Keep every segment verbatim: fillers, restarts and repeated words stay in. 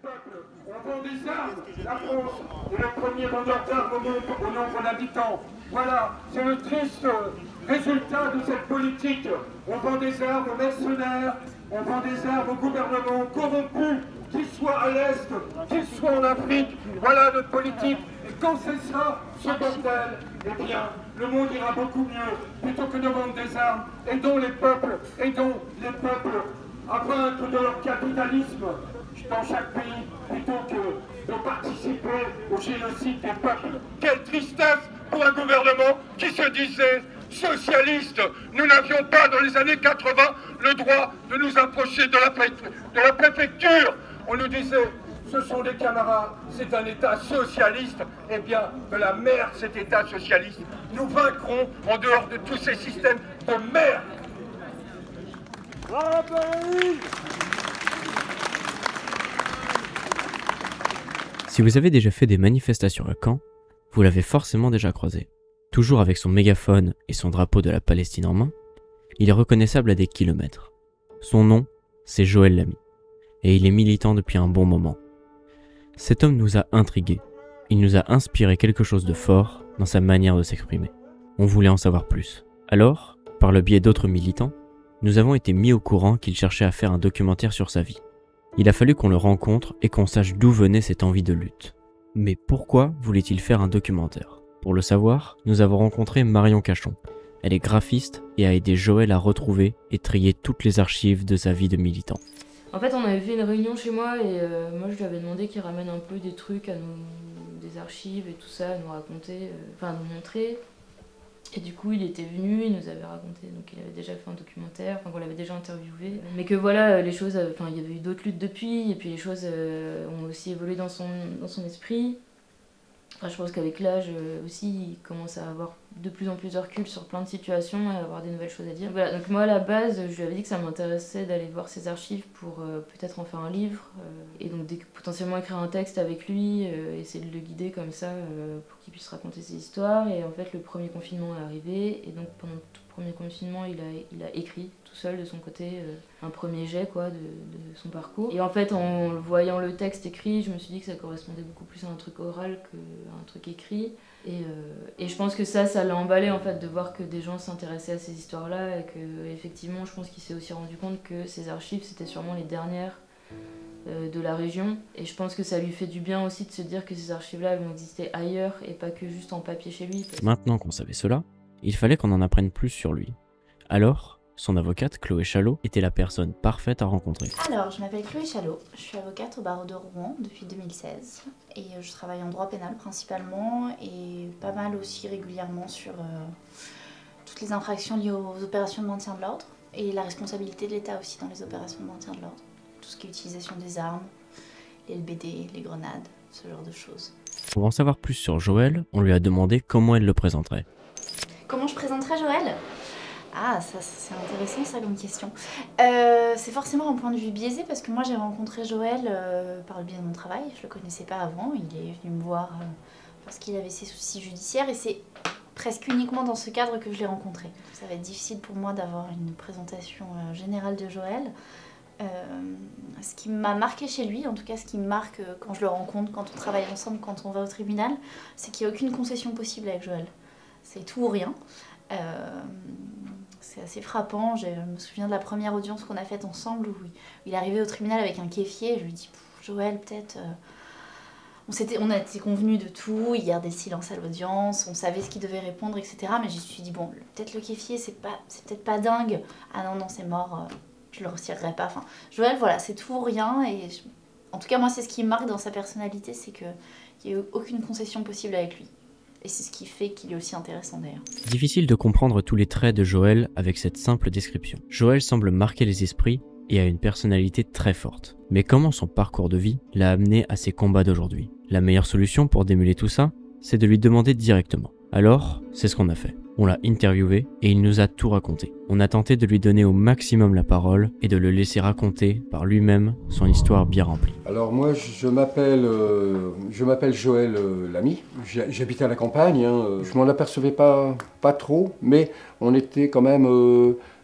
peuple, on vend des armes. La France est le premier vendeur d'armes au monde au nombre d'habitants. Voilà, c'est le triste résultat de cette politique. On vend des armes aux mercenaires, on vend des armes au gouvernement corrompu, qu'il soit à l'Est, qu'il soit en Afrique. Voilà notre politique. Et quand c'est ça, ce bordel, eh bien, le monde ira beaucoup mieux. Plutôt que de vendre des armes, aidons les peuples, aidons les peuples à vaincre de leur capitalisme dans chaque pays, plutôt que de participer au génocide des peuples. Quelle tristesse pour un gouvernement qui se disait socialiste. Nous n'avions pas, dans les années quatre-vingt, le droit de nous approcher de la, de la préfecture. On nous disait, ce sont des camarades, c'est un État socialiste. Eh bien, de la merde, cet État socialiste. Nous vaincrons en dehors de tous ces systèmes de merde. Si vous avez déjà fait des manifestations à Caen, vous l'avez forcément déjà croisé. Toujours avec son mégaphone et son drapeau de la Palestine en main, il est reconnaissable à des kilomètres. Son nom, c'est Joël Lamy, et il est militant depuis un bon moment. Cet homme nous a intrigués, il nous a inspiré quelque chose de fort dans sa manière de s'exprimer. On voulait en savoir plus. Alors, par le biais d'autres militants, nous avons été mis au courant qu'il cherchait à faire un documentaire sur sa vie. Il a fallu qu'on le rencontre et qu'on sache d'où venait cette envie de lutte. Mais pourquoi voulait-il faire un documentaire ? Pour le savoir, nous avons rencontré Marion Cachon. Elle est graphiste et a aidé Joël à retrouver et trier toutes les archives de sa vie de militant. En fait, on avait fait une réunion chez moi et euh, moi je lui avais demandé qu'il ramène un peu des trucs, à nous, des archives et tout ça, à nous raconter, euh, enfin à nous montrer. Et du coup, il était venu, il nous avait raconté, donc il avait déjà fait un documentaire, enfin qu'on l'avait déjà interviewé. Mais que voilà, les choses, enfin il y avait eu d'autres luttes depuis, et puis les choses euh, ont aussi évolué dans son, dans son esprit. Enfin, je pense qu'avec l'âge euh, aussi, il commence à avoir de plus en plus de recul sur plein de situations et à avoir des nouvelles choses à dire. Voilà, donc moi à la base, je lui avais dit que ça m'intéressait d'aller voir ses archives pour euh, peut-être en faire un livre, euh, et donc potentiellement écrire un texte avec lui, euh, essayer de le guider comme ça euh, pour qu'il puisse raconter ses histoires. Et en fait, le premier confinement est arrivé, et donc pendant tout le premier confinement, il a, il a écrit tout seul de son côté euh, un premier jet quoi, de, de son parcours. Et en fait, en voyant le texte écrit, je me suis dit que ça correspondait beaucoup plus à un truc oral qu'à un truc écrit. Et, euh, et je pense que ça, ça l'a emballé en fait de voir que des gens s'intéressaient à ces histoires-là, et que effectivement, je pense qu'il s'est aussi rendu compte que ces archives, c'était sûrement les dernières euh, de la région. Et je pense que ça lui fait du bien aussi de se dire que ces archives-là, elles vont exister ailleurs et pas que juste en papier chez lui. Maintenant qu'on savait cela, il fallait qu'on en apprenne plus sur lui. Alors, son avocate, Chloé Chalot, était la personne parfaite à rencontrer. Alors, je m'appelle Chloé Chalot, je suis avocate au barreau de Rouen depuis deux mille seize et je travaille en droit pénal principalement et pas mal aussi régulièrement sur euh, toutes les infractions liées aux opérations de maintien de l'ordre et la responsabilité de l'État aussi dans les opérations de maintien de l'ordre. Tout ce qui est utilisation des armes, les L B D, les grenades, ce genre de choses. Pour en savoir plus sur Joël, on lui a demandé comment elle le présenterait. Comment je présenterais Joël ? Ah, ça c'est intéressant ça comme question. Euh, c'est forcément un point de vue biaisé parce que moi j'ai rencontré Joël euh, par le biais de mon travail. Je le connaissais pas avant, il est venu me voir euh, parce qu'il avait ses soucis judiciaires et c'est presque uniquement dans ce cadre que je l'ai rencontré. Ça va être difficile pour moi d'avoir une présentation euh, générale de Joël. Euh, ce qui m'a marqué chez lui, en tout cas ce qui me marque euh, quand je le rencontre, quand on travaille ensemble, quand on va au tribunal, c'est qu'il n'y a aucune concession possible avec Joël. C'est tout ou rien. Euh, c'est assez frappant. Je me souviens de la première audience qu'on a faite ensemble où il est arrivé au tribunal avec un kéfier. Je lui dis Joël, peut-être. Euh, on, s'était, on a été convenus de tout, il gardait le silence à l'audience, on savait ce qu'il devait répondre, et cetera. Mais je me suis dit, bon, peut-être le kéfier, c'est, pas, c'est peut-être pas dingue. Ah non, non, c'est mort, euh, je le retirerai pas. Enfin, Joël, voilà, c'est tout ou rien. Et je, en tout cas, moi, c'est ce qui me marque dans sa personnalité, c'est qu'il n'y a eu aucune concession possible avec lui. Et c'est ce qui fait qu'il est aussi intéressant d'ailleurs. Difficile de comprendre tous les traits de Joël avec cette simple description. Joël semble marquer les esprits et a une personnalité très forte. Mais comment son parcours de vie l'a amené à ses combats d'aujourd'hui ? La meilleure solution pour démêler tout ça, c'est de lui demander directement. Alors, c'est ce qu'on a fait. On l'a interviewé et il nous a tout raconté. On a tenté de lui donner au maximum la parole et de le laisser raconter par lui-même son histoire bien remplie. Alors moi, je m'appelle euh, je m'appelle Joël euh, Lamy. J'habitais à la campagne. Hein. Je m'en apercevais pas, pas trop, mais on était quand même euh,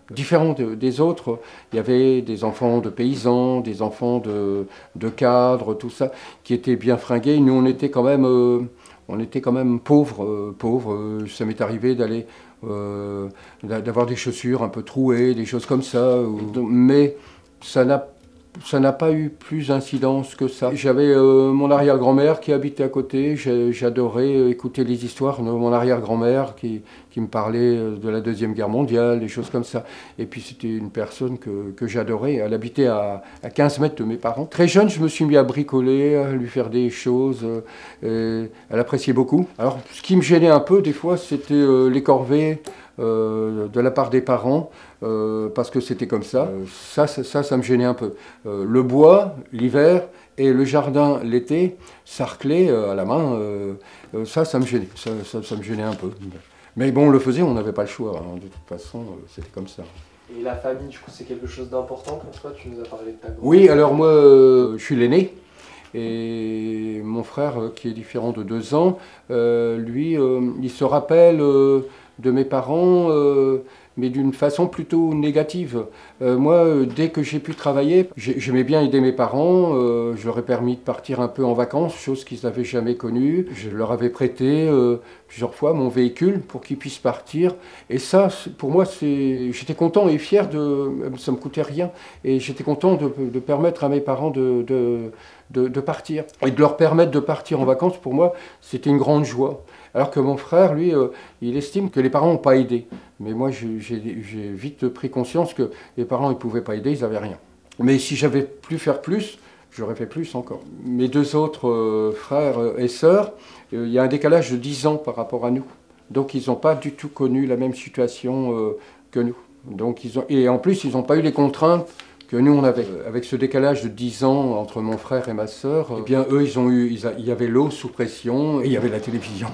différent de, des autres. Il y avait des enfants de paysans, des enfants de, de cadres, tout ça, qui étaient bien fringués. Nous, on était quand même, euh, on était quand même pauvres. Euh, pauvres. Ça m'est arrivé d'aller, euh, d'avoir des chaussures un peu trouées, des choses comme ça. Mais ça n'a Ça n'a pas eu plus d'incidence que ça. J'avais euh, mon arrière-grand-mère qui habitait à côté. J'adorais écouter les histoires de mon arrière-grand-mère qui, qui me parlait de la Deuxième Guerre mondiale, des choses comme ça. Et puis c'était une personne que, que j'adorais. Elle habitait à, à quinze mètres de mes parents. Très jeune, je me suis mis à bricoler, à lui faire des choses. Euh, elle appréciait beaucoup. Alors, ce qui me gênait un peu, des fois, c'était euh, les corvées. Euh, de la part des parents, euh, parce que c'était comme ça. Euh, ça, ça, ça, ça me gênait un peu. Euh, le bois, l'hiver, et le jardin, l'été, sarclé euh, à la main, euh, euh, ça, ça me gênait. Ça, ça, ça me gênait un peu. Mais bon, on le faisait, on n'avait pas le choix. Hein. De toute façon, euh, c'était comme ça. Et la famille, du coup, c'est quelque chose d'important pour toi? Tu nous as parlé de ta grand-mère. Oui, alors moi, euh, je suis l'aîné. Et mon frère, euh, qui est différent de deux ans, euh, lui, euh, il se rappelle... Euh, de mes parents, euh, mais d'une façon plutôt négative. Euh, moi, euh, dès que j'ai pu travailler, j'aimais bien aider mes parents, euh, je leur ai permis de partir un peu en vacances, chose qu'ils n'avaient jamais connue. Je leur avais prêté euh, plusieurs fois mon véhicule pour qu'ils puissent partir. Et ça, pour moi, j'étais content et fier, de, ça ne me coûtait rien. Et j'étais content de, de permettre à mes parents de, de, de, de partir. Et de leur permettre de partir en vacances, pour moi, c'était une grande joie. Alors que mon frère, lui, euh, il estime que les parents n'ont pas aidé. Mais moi, j'ai vite pris conscience que les parents ne pouvaient pas aider, ils n'avaient rien. Mais si j'avais pu faire plus, j'aurais fait plus encore. Mes deux autres euh, frères et sœurs, euh, il y a un décalage de dix ans par rapport à nous. Donc ils n'ont pas du tout connu la même situation euh, que nous. Donc, ils ont, et en plus, ils n'ont pas eu les contraintes que nous on avait. Avec ce décalage de dix ans entre mon frère et ma sœur, eh bien eux ils ont eu, ils a, il y avait l'eau sous pression et il y avait la télévision.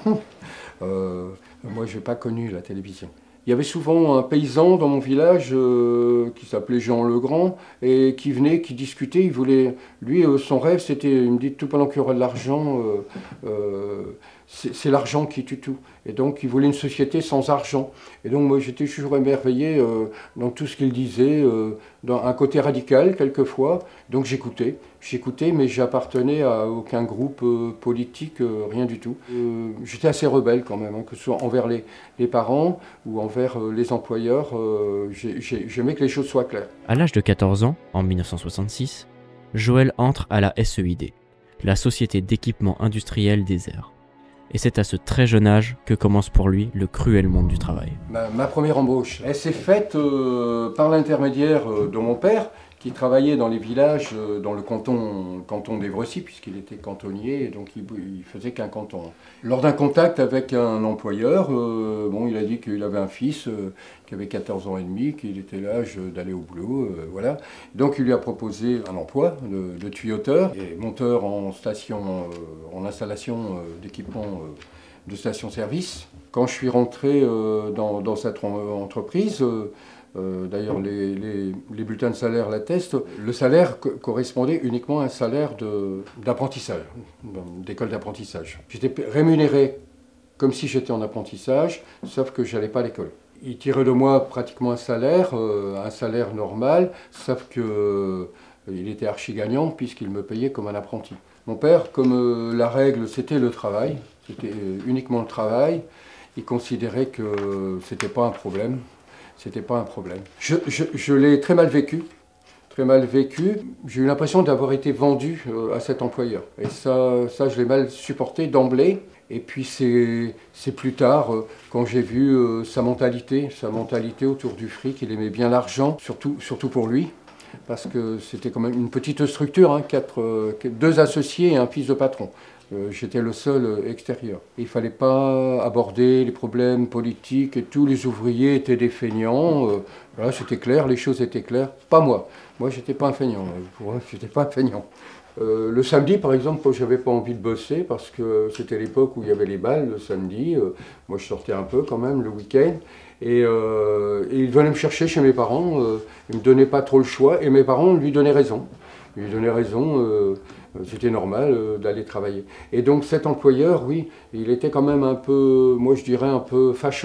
euh, moi j'ai pas connu la télévision. Il y avait souvent un paysan dans mon village euh, qui s'appelait Jean Legrand et qui venait, qui discutait. Il voulait, lui, euh, son rêve, c'était, il me dit, tout pendant qu'il y aura de l'argent, euh, euh, c'est l'argent qui tue tout. Et donc, il voulait une société sans argent. Et donc, moi, j'étais toujours émerveillé euh, dans tout ce qu'il disait, euh, dans un côté radical, quelquefois. Donc, j'écoutais. J'écoutais, mais j'appartenais à aucun groupe euh, politique, euh, rien du tout. Euh, j'étais assez rebelle quand même, hein, que ce soit envers les, les parents ou envers euh, les employeurs. Euh, J'aimais que les choses soient claires. À l'âge de quatorze ans, en mille neuf cent soixante-six, Joël entre à la S E I D, la Société d'équipement industriel des airs. Et c'est à ce très jeune âge que commence pour lui le cruel monde du travail. Ma, ma première embauche, elle s'est faite euh, par l'intermédiaire euh, de mon père, qui travaillait dans les villages, euh, dans le canton, canton d'Évrecy, puisqu'il était cantonnier, et donc il, il faisait qu'un canton. Lors d'un contact avec un employeur, euh, bon, il a dit qu'il avait un fils euh, qui avait quatorze ans et demi, qu'il était l'âge d'aller au boulot, euh, voilà. Donc il lui a proposé un emploi de, de tuyauteur et monteur en station, euh, en installation euh, d'équipement euh, de station-service. Quand je suis rentré euh, dans, dans cette entreprise, euh, Euh, d'ailleurs, les, les, les bulletins de salaire l'attestent, le salaire co correspondait uniquement à un salaire d'apprentissage, d'école d'apprentissage. J'étais rémunéré comme si j'étais en apprentissage, sauf que je n'allais pas à l'école. Ils tiraient de moi pratiquement un salaire, euh, un salaire normal, sauf qu'il euh, était archi gagnant puisqu'il me payait comme un apprenti. Mon père, comme euh, la règle, c'était le travail, c'était euh, uniquement le travail, il considérait que c'était pas un problème. C'était pas un problème. Je, je, je l'ai très mal vécu, très mal vécu. J'ai eu l'impression d'avoir été vendu euh, à cet employeur. Et ça, ça je l'ai mal supporté d'emblée. Et puis c'est plus tard, euh, quand j'ai vu euh, sa mentalité, sa mentalité autour du fric, il aimait bien l'argent, surtout, surtout pour lui. Parce que c'était quand même une petite structure, hein, quatre, euh, deux associés et un fils de patron. Euh, J'étais le seul euh, extérieur. Il ne fallait pas aborder les problèmes politiques et tous les ouvriers étaient des feignants. Euh, voilà, c'était clair, les choses étaient claires. Pas moi. Moi, je n'étais pas un feignant. Pour moi, je n'étais pas un feignant. Euh, le samedi, par exemple, quand je n'avais pas envie de bosser, parce que c'était l'époque où il y avait les balles le samedi, euh, moi je sortais un peu quand même le week-end, et, euh, et il venait me chercher chez mes parents, euh, il ne me donnait pas trop le choix, et mes parents lui donnaient raison. Ils lui donnaient raison, euh, c'était normal euh, d'aller travailler. Et donc cet employeur, oui, il était quand même un peu, moi je dirais un peu facho,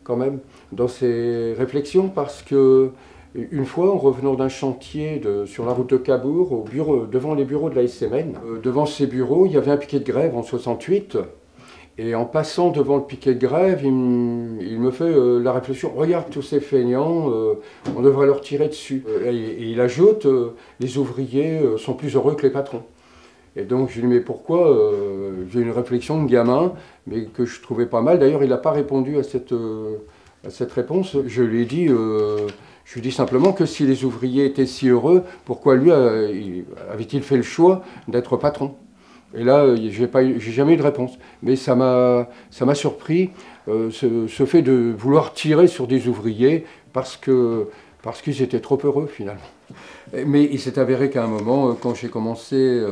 quand même dans ses réflexions, parce que une fois, en revenant d'un chantier de, sur la route de Cabourg, au bureau, devant les bureaux de la S M N, euh, devant ces bureaux, il y avait un piquet de grève en soixante-huit. Et en passant devant le piquet de grève, il, me, il me fait euh, la réflexion, regarde tous ces feignants, euh, on devrait leur tirer dessus. Euh, et, et il ajoute, euh, les ouvriers euh, sont plus heureux que les patrons. Et donc je lui dis, mais pourquoi euh, j'ai une réflexion de gamin, mais que je trouvais pas mal. D'ailleurs, il n'a pas répondu à cette, euh, à cette réponse. Je lui ai dit... Euh, Je lui dis simplement que si les ouvriers étaient si heureux, pourquoi lui euh, avait-il fait le choix d'être patron? Et là, j'ai pas eu, j'ai jamais eu de réponse. Mais ça m'a, ça m'a surpris, euh, ce, ce fait de vouloir tirer sur des ouvriers parce que, parce qu'ils étaient trop heureux finalement. Mais il s'est avéré qu'à un moment, quand j'ai commencé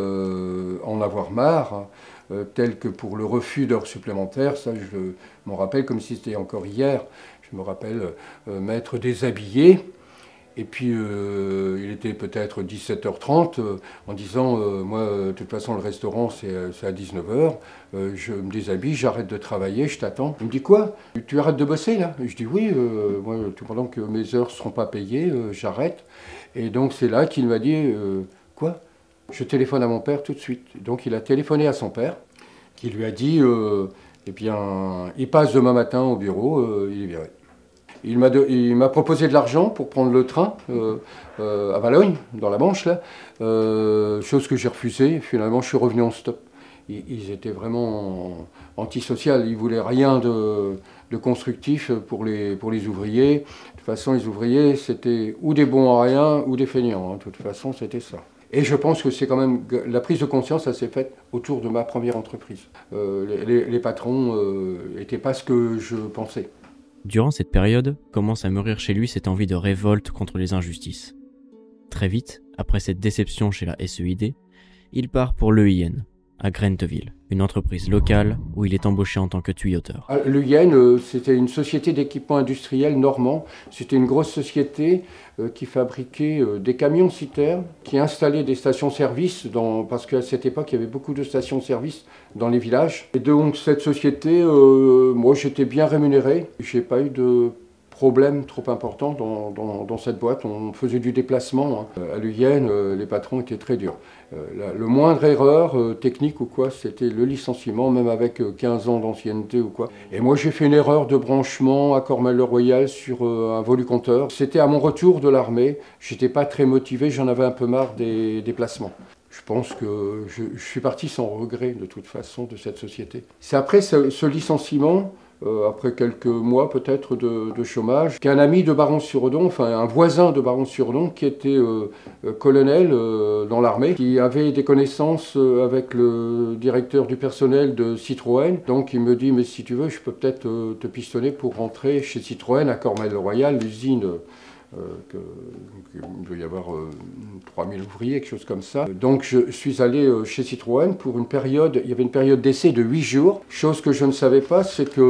euh, à en avoir marre, euh, tel que pour le refus d'heures supplémentaires, ça je m'en rappelle comme si c'était encore hier. Je me rappelle euh, m'être déshabillé, et puis euh, il était peut-être dix-sept heures trente, euh, en disant euh, moi, de toute façon, le restaurant, c'est à dix-neuf heures, euh, je me déshabille, j'arrête de travailler, je t'attends. Il me dit, quoi? Tu arrêtes de bosser, là? Et je dis, oui, euh, moi, tout pendant que mes heures ne seront pas payées, euh, j'arrête. Et donc, c'est là qu'il m'a dit, euh, quoi? Je téléphone à mon père tout de suite. Donc, il a téléphoné à son père, qui lui a dit... Euh, Eh bien, il passe demain matin au bureau, euh, il est viré. Il m'a, de, il m'a proposé de l'argent pour prendre le train euh, euh, à Valognes, dans la Manche, là, euh, chose que j'ai refusée. Finalement, je suis revenu en stop. Ils, ils étaient vraiment antisociaux, ils ne voulaient rien de, de constructif pour les, pour les ouvriers. De toute façon, les ouvriers, c'était ou des bons à rien, ou des feignants. Hein. De toute façon, c'était ça. Et je pense que c'est quand même, la prise de conscience, ça s'est faite autour de ma première entreprise. Euh, les, les, les patrons n'étaient euh, pas ce que je pensais. Durant cette période, commence à mûrir chez lui cette envie de révolte contre les injustices. Très vite, après cette déception chez la S E I D, il part pour l'E I N, à Grenteville, une entreprise locale où il est embauché en tant que tuyauteur. L'E I N, euh, c'était une société d'équipement industriel normand. C'était une grosse société euh, qui fabriquait euh, des camions-citernes, qui installait des stations-service, parce qu'à cette époque, il y avait beaucoup de stations-service dans les villages. Et donc, cette société, euh, moi, j'étais bien rémunéré. Je n'ai pas eu de problème trop important dans, dans, dans cette boîte. On faisait du déplacement. Hein. À l'E I N, euh, les patrons étaient très durs. Euh, la, le moindre erreur euh, technique ou quoi, c'était le licenciement, même avec euh, quinze ans d'ancienneté ou quoi. Et moi, j'ai fait une erreur de branchement à Cormel-le-Royal sur euh, un voluconteur. C'était à mon retour de l'armée. J'étais pas très motivé, j'en avais un peu marre des déplacements. Je pense que je, je suis parti sans regret, de toute façon, de cette société. C'est après ce, ce licenciement, Euh, après quelques mois peut-être de, de chômage, qu'un ami de Baron-sur-Odon, enfin un voisin de Baron-sur-Odon qui était euh, euh, colonel euh, dans l'armée, qui avait des connaissances euh, avec le directeur du personnel de Citroën. Donc il me dit, mais si tu veux, je peux peut-être euh, te pistonner pour rentrer chez Citroën à Cormel-le-Royal, l'usine. Euh, que, que, il doit y avoir euh, trois mille ouvriers, quelque chose comme ça. Donc je suis allé euh, chez Citroën pour une période, il y avait une période d'essai de huit jours. Chose que je ne savais pas, c'est que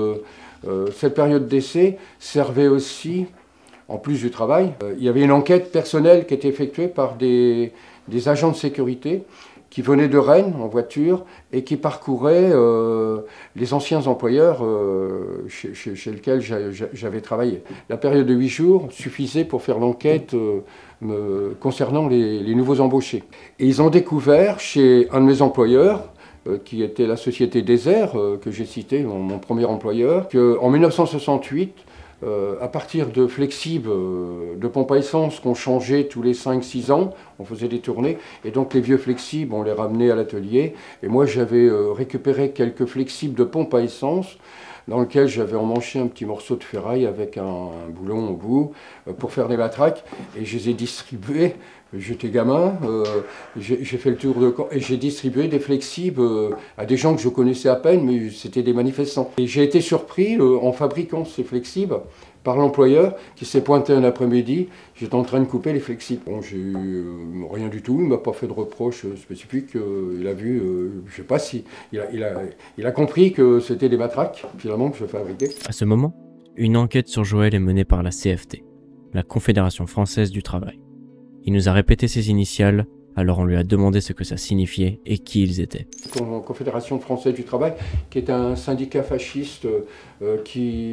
euh, cette période d'essai servait aussi, en plus du travail, euh, il y avait une enquête personnelle qui était effectuée par des, des agents de sécurité qui venaient de Rennes en voiture et qui parcouraient euh, les anciens employeurs euh, chez, chez, chez lesquels j'avais travaillé. La période de huit jours suffisait pour faire l'enquête euh, me, concernant les, les nouveaux embauchés. Et ils ont découvert chez un de mes employeurs, euh, qui était la société Désert, euh, que j'ai cité, mon, mon premier employeur, qu'en mille neuf cent soixante-huit, Euh, à partir de flexibles, euh, de pompes à essence qu'on changeait tous les cinq six ans, on faisait des tournées, et donc les vieux flexibles, on les ramenait à l'atelier, et moi j'avais euh, récupéré quelques flexibles de pompes à essence, dans lequel j'avais emmanché un petit morceau de ferraille avec un, un boulon au bout, euh, pour faire des matraques, et je les ai distribués. J'étais gamin, euh, j'ai fait le tour de camp et j'ai distribué des flexibles euh, à des gens que je connaissais à peine, mais c'était des manifestants. Et j'ai été surpris euh, en fabriquant ces flexibles par l'employeur qui s'est pointé un après-midi. J'étais en train de couper les flexibles. Bon, j'ai eu euh, rien du tout, il ne m'a pas fait de reproches euh, spécifiques. Euh, il a vu, euh, je ne sais pas si, il a, il a, il a compris que c'était des matraques finalement que je fabriquais. À ce moment, une enquête sur Joël est menée par la C F T, la Confédération Française du Travail. Il nous a répété ses initiales, alors on lui a demandé ce que ça signifiait et qui ils étaient. La Confédération Française du Travail, qui est un syndicat fasciste euh, qui,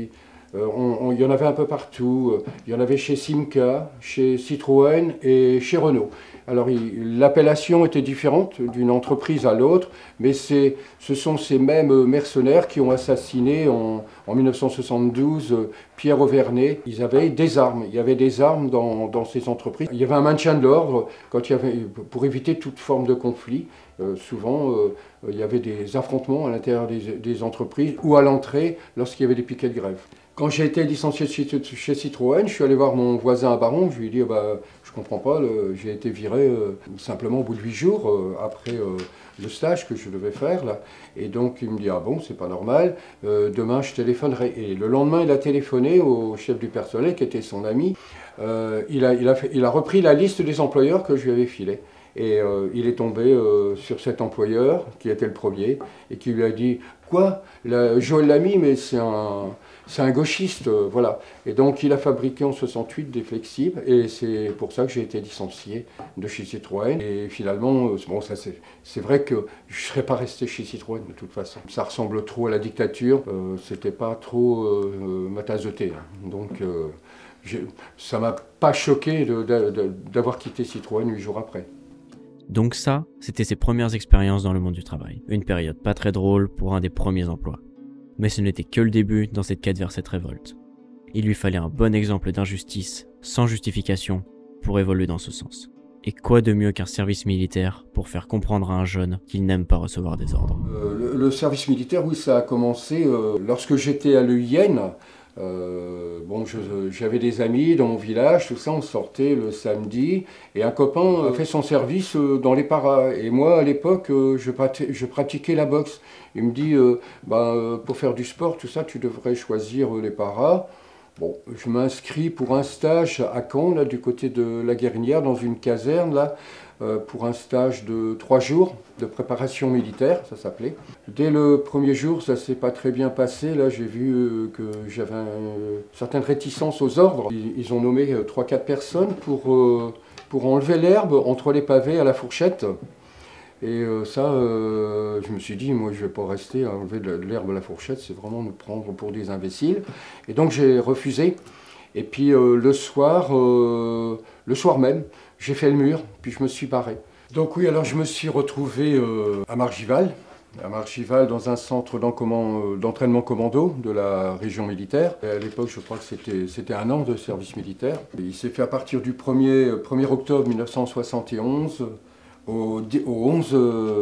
Euh, on, on, il y en avait un peu partout. Il y en avait chez Simca, chez Citroën et chez Renault. Alors l'appellation était différente d'une entreprise à l'autre, mais ce sont ces mêmes mercenaires qui ont assassiné en, en mille neuf cent soixante-douze Pierre Auvernay. Ils avaient des armes, il y avait des armes dans, dans ces entreprises. Il y avait un maintien de l'ordre pour éviter toute forme de conflit. Euh, souvent, euh, il y avait des affrontements à l'intérieur des, des entreprises ou à l'entrée lorsqu'il y avait des piquets de grève. Quand j'ai été licencié chez, chez Citroën, je suis allé voir mon voisin à Baron, je lui ai dit bah, je comprends pas, j'ai été viré euh, simplement au bout de huit jours euh, après euh, le stage que je devais faire là. Et donc il me dit ah bon, c'est pas normal, euh, demain je téléphonerai. Et le lendemain il a téléphoné au chef du personnel qui était son ami, euh, il, a, il, a fait, il a repris la liste des employeurs que je lui avais filée. Et euh, il est tombé euh, sur cet employeur qui était le premier et qui lui a dit « Quoi, la, Joël Lamy, mais c'est un, c'est un gauchiste, euh, voilà ». Et donc il a fabriqué en soixante-huit des flexibles et c'est pour ça que j'ai été licencié de chez Citroën. Et finalement, bon, ça c'est vrai que je ne serais pas resté chez Citroën de toute façon. Ça ressemble trop à la dictature, euh, c'était pas trop euh, ma tasse de thé. Hein. Donc euh, ça m'a pas choqué d'avoir quitté Citroën huit jours après. Donc ça, c'était ses premières expériences dans le monde du travail. Une période pas très drôle pour un des premiers emplois. Mais ce n'était que le début dans cette quête vers cette révolte. Il lui fallait un bon exemple d'injustice, sans justification, pour évoluer dans ce sens. Et quoi de mieux qu'un service militaire pour faire comprendre à un jeune qu'il n'aime pas recevoir des ordres. euh, le, le service militaire, oui, ça a commencé euh, lorsque j'étais à l'E I N. Euh, bon, j'avais des amis dans mon village, tout ça, on sortait le samedi, et un copain a fait son service dans les paras. Et moi, à l'époque, je, je pratiquais la boxe. Il me dit, euh, bah, pour faire du sport, tout ça, tu devrais choisir les paras. Bon, je m'inscris pour un stage à Caen, là, du côté de la Guérinière, dans une caserne, là, euh, pour un stage de trois jours de préparation militaire, ça s'appelait. Dès le premier jour, ça s'est pas très bien passé. Là, j'ai vu euh, que j'avais une certaine réticence aux ordres. Ils, ils ont nommé euh, trois quatre personnes pour, euh, pour enlever l'herbe entre les pavés à la fourchette. Et euh, ça, euh, je me suis dit, moi je ne vais pas rester à enlever de l'herbe à la fourchette, c'est vraiment nous prendre pour des imbéciles. Et donc j'ai refusé. Et puis euh, le soir, euh, le soir même, j'ai fait le mur, puis je me suis barré. Donc oui, alors je me suis retrouvé euh, à Margival, à Margival dans un centre d'entraînement commando de la région militaire. Et à l'époque, je crois que c'était un an de service militaire. Et il s'est fait à partir du premier octobre mille neuf cent soixante et onze. Au onze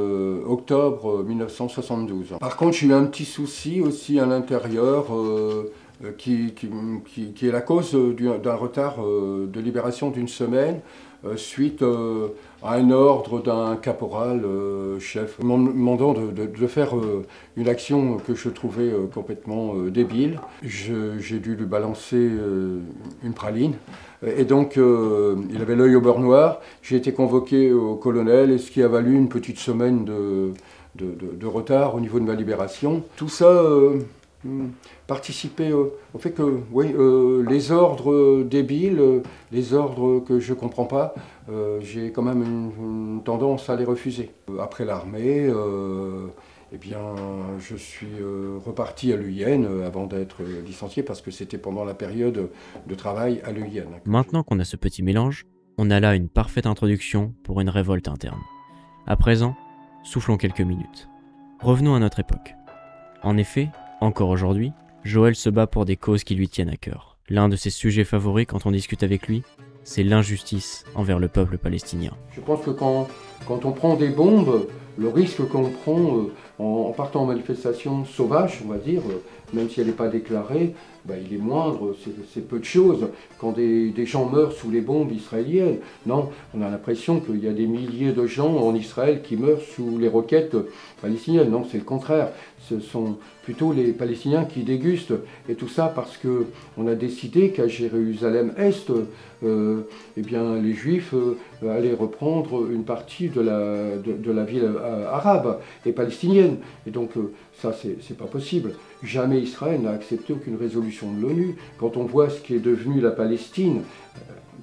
octobre mille neuf cent soixante-douze. Par contre, j'ai eu un petit souci aussi à l'intérieur euh, qui, qui, qui, qui est la cause d'un retard euh, de libération d'une semaine euh, suite euh, à un ordre d'un caporal euh, chef me demandant de, de, de faire euh, une action que je trouvais euh, complètement euh, débile. J'ai dû lui balancer euh, une praline. Et donc, euh, il avait l'œil au beurre noir. J'ai été convoqué au colonel, et ce qui a valu une petite semaine de, de, de, de retard au niveau de ma libération. Tout ça euh, participait euh, au fait que oui, euh, les ordres débiles, euh, les ordres que je ne comprends pas, euh, j'ai quand même une, une tendance à les refuser. Après l'armée, euh, eh bien, je suis euh, reparti à l'U I N euh, avant d'être euh, licencié parce que c'était pendant la période de travail à l'U I N. Maintenant qu'on a ce petit mélange, on a là une parfaite introduction pour une révolte interne. À présent, soufflons quelques minutes. Revenons à notre époque. En effet, encore aujourd'hui, Joël se bat pour des causes qui lui tiennent à cœur. L'un de ses sujets favoris quand on discute avec lui, c'est l'injustice envers le peuple palestinien. Je pense que quand, quand on prend des bombes, le risque qu'on prend euh, en, en partant en manifestation sauvage, on va dire, euh, même si elle n'est pas déclarée, bah, il est moindre, c'est peu de choses. Quand des, des gens meurent sous les bombes israéliennes, non, on a l'impression qu'il y a des milliers de gens en Israël qui meurent sous les roquettes palestiniennes. Non, c'est le contraire. Ce sont plutôt les Palestiniens qui dégustent. Et tout ça parce qu'on a décidé qu'à Jérusalem-Est, euh, eh bien, les Juifs euh, allaient reprendre une partie de la, de, de la ville euh, arabe et palestinienne. Et donc, euh, ça, c'est pas possible. Jamais Israël n'a accepté aucune résolution de l'ONU. Quand on voit ce qui est devenu la Palestine,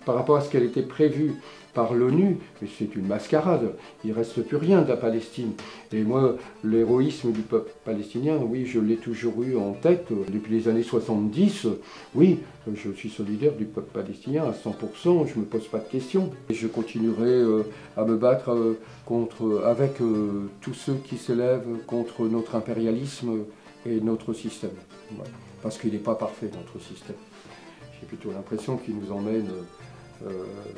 par rapport à ce qu'elle était prévue par l'ONU, mais c'est une mascarade, il ne reste plus rien de la Palestine. Et moi, l'héroïsme du peuple palestinien, oui, je l'ai toujours eu en tête depuis les années soixante-dix. Oui, je suis solidaire du peuple palestinien à cent pour cent, je ne me pose pas de questions. Et je continuerai euh, à me battre euh, contre, avec euh, tous ceux qui s'élèvent contre notre impérialisme et notre système. Ouais. Parce qu'il n'est pas parfait, notre système. J'ai plutôt l'impression qu'il nous emmène euh,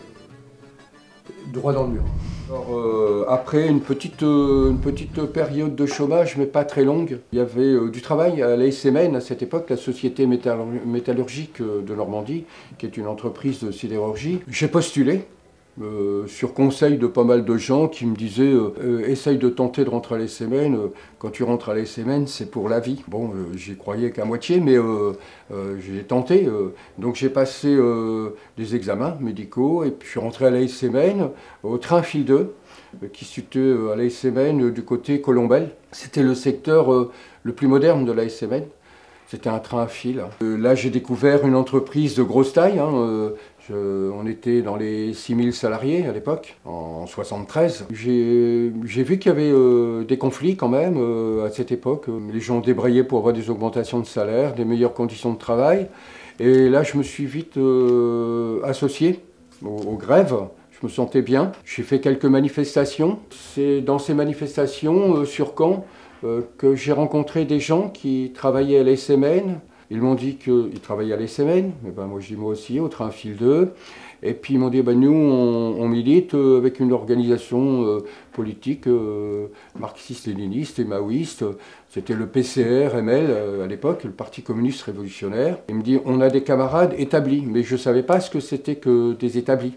droit dans le mur. Alors, euh, après une petite, euh, une petite période de chômage, mais pas très longue, il y avait euh, du travail à l'A S M N à cette époque, la Société Métallurgique de Normandie, qui est une entreprise de sidérurgie. J'ai postulé. Euh, sur conseil de pas mal de gens qui me disaient euh, euh, essaye de tenter de rentrer à l'A S M N, euh, quand tu rentres à l'A S M N c'est pour la vie. Bon, euh, j'y croyais qu'à moitié, mais euh, euh, j'ai tenté. Euh, donc j'ai passé euh, des examens médicaux et puis je suis rentré à l'A S M N au train fil deux, euh, qui se situait euh, à l'A S M N euh, du côté Colombelle. C'était le secteur euh, le plus moderne de l'A S M N. C'était un train à fil. Euh, là j'ai découvert une entreprise de grosse taille. Hein, euh, Je, on était dans les six mille salariés à l'époque, en soixante-treize. J'ai vu qu'il y avait euh, des conflits quand même euh, à cette époque. Les gens débrayaient pour avoir des augmentations de salaire, des meilleures conditions de travail. Et là, je me suis vite euh, associé aux, aux grèves. Je me sentais bien. J'ai fait quelques manifestations. C'est dans ces manifestations euh, sur Caen euh, que j'ai rencontré des gens qui travaillaient à l'A S M N. Ils m'ont dit qu'ils travaillaient à l'A S M N, mais ben moi je dis moi aussi, au train fil deux. Et puis ils m'ont dit, ben nous on, on milite avec une organisation euh, politique euh, marxiste-léniniste et maoïste. C'était le P C R M L euh, à l'époque, le Parti communiste révolutionnaire. Il me dit, on a des camarades établis, mais je ne savais pas ce que c'était que des établis.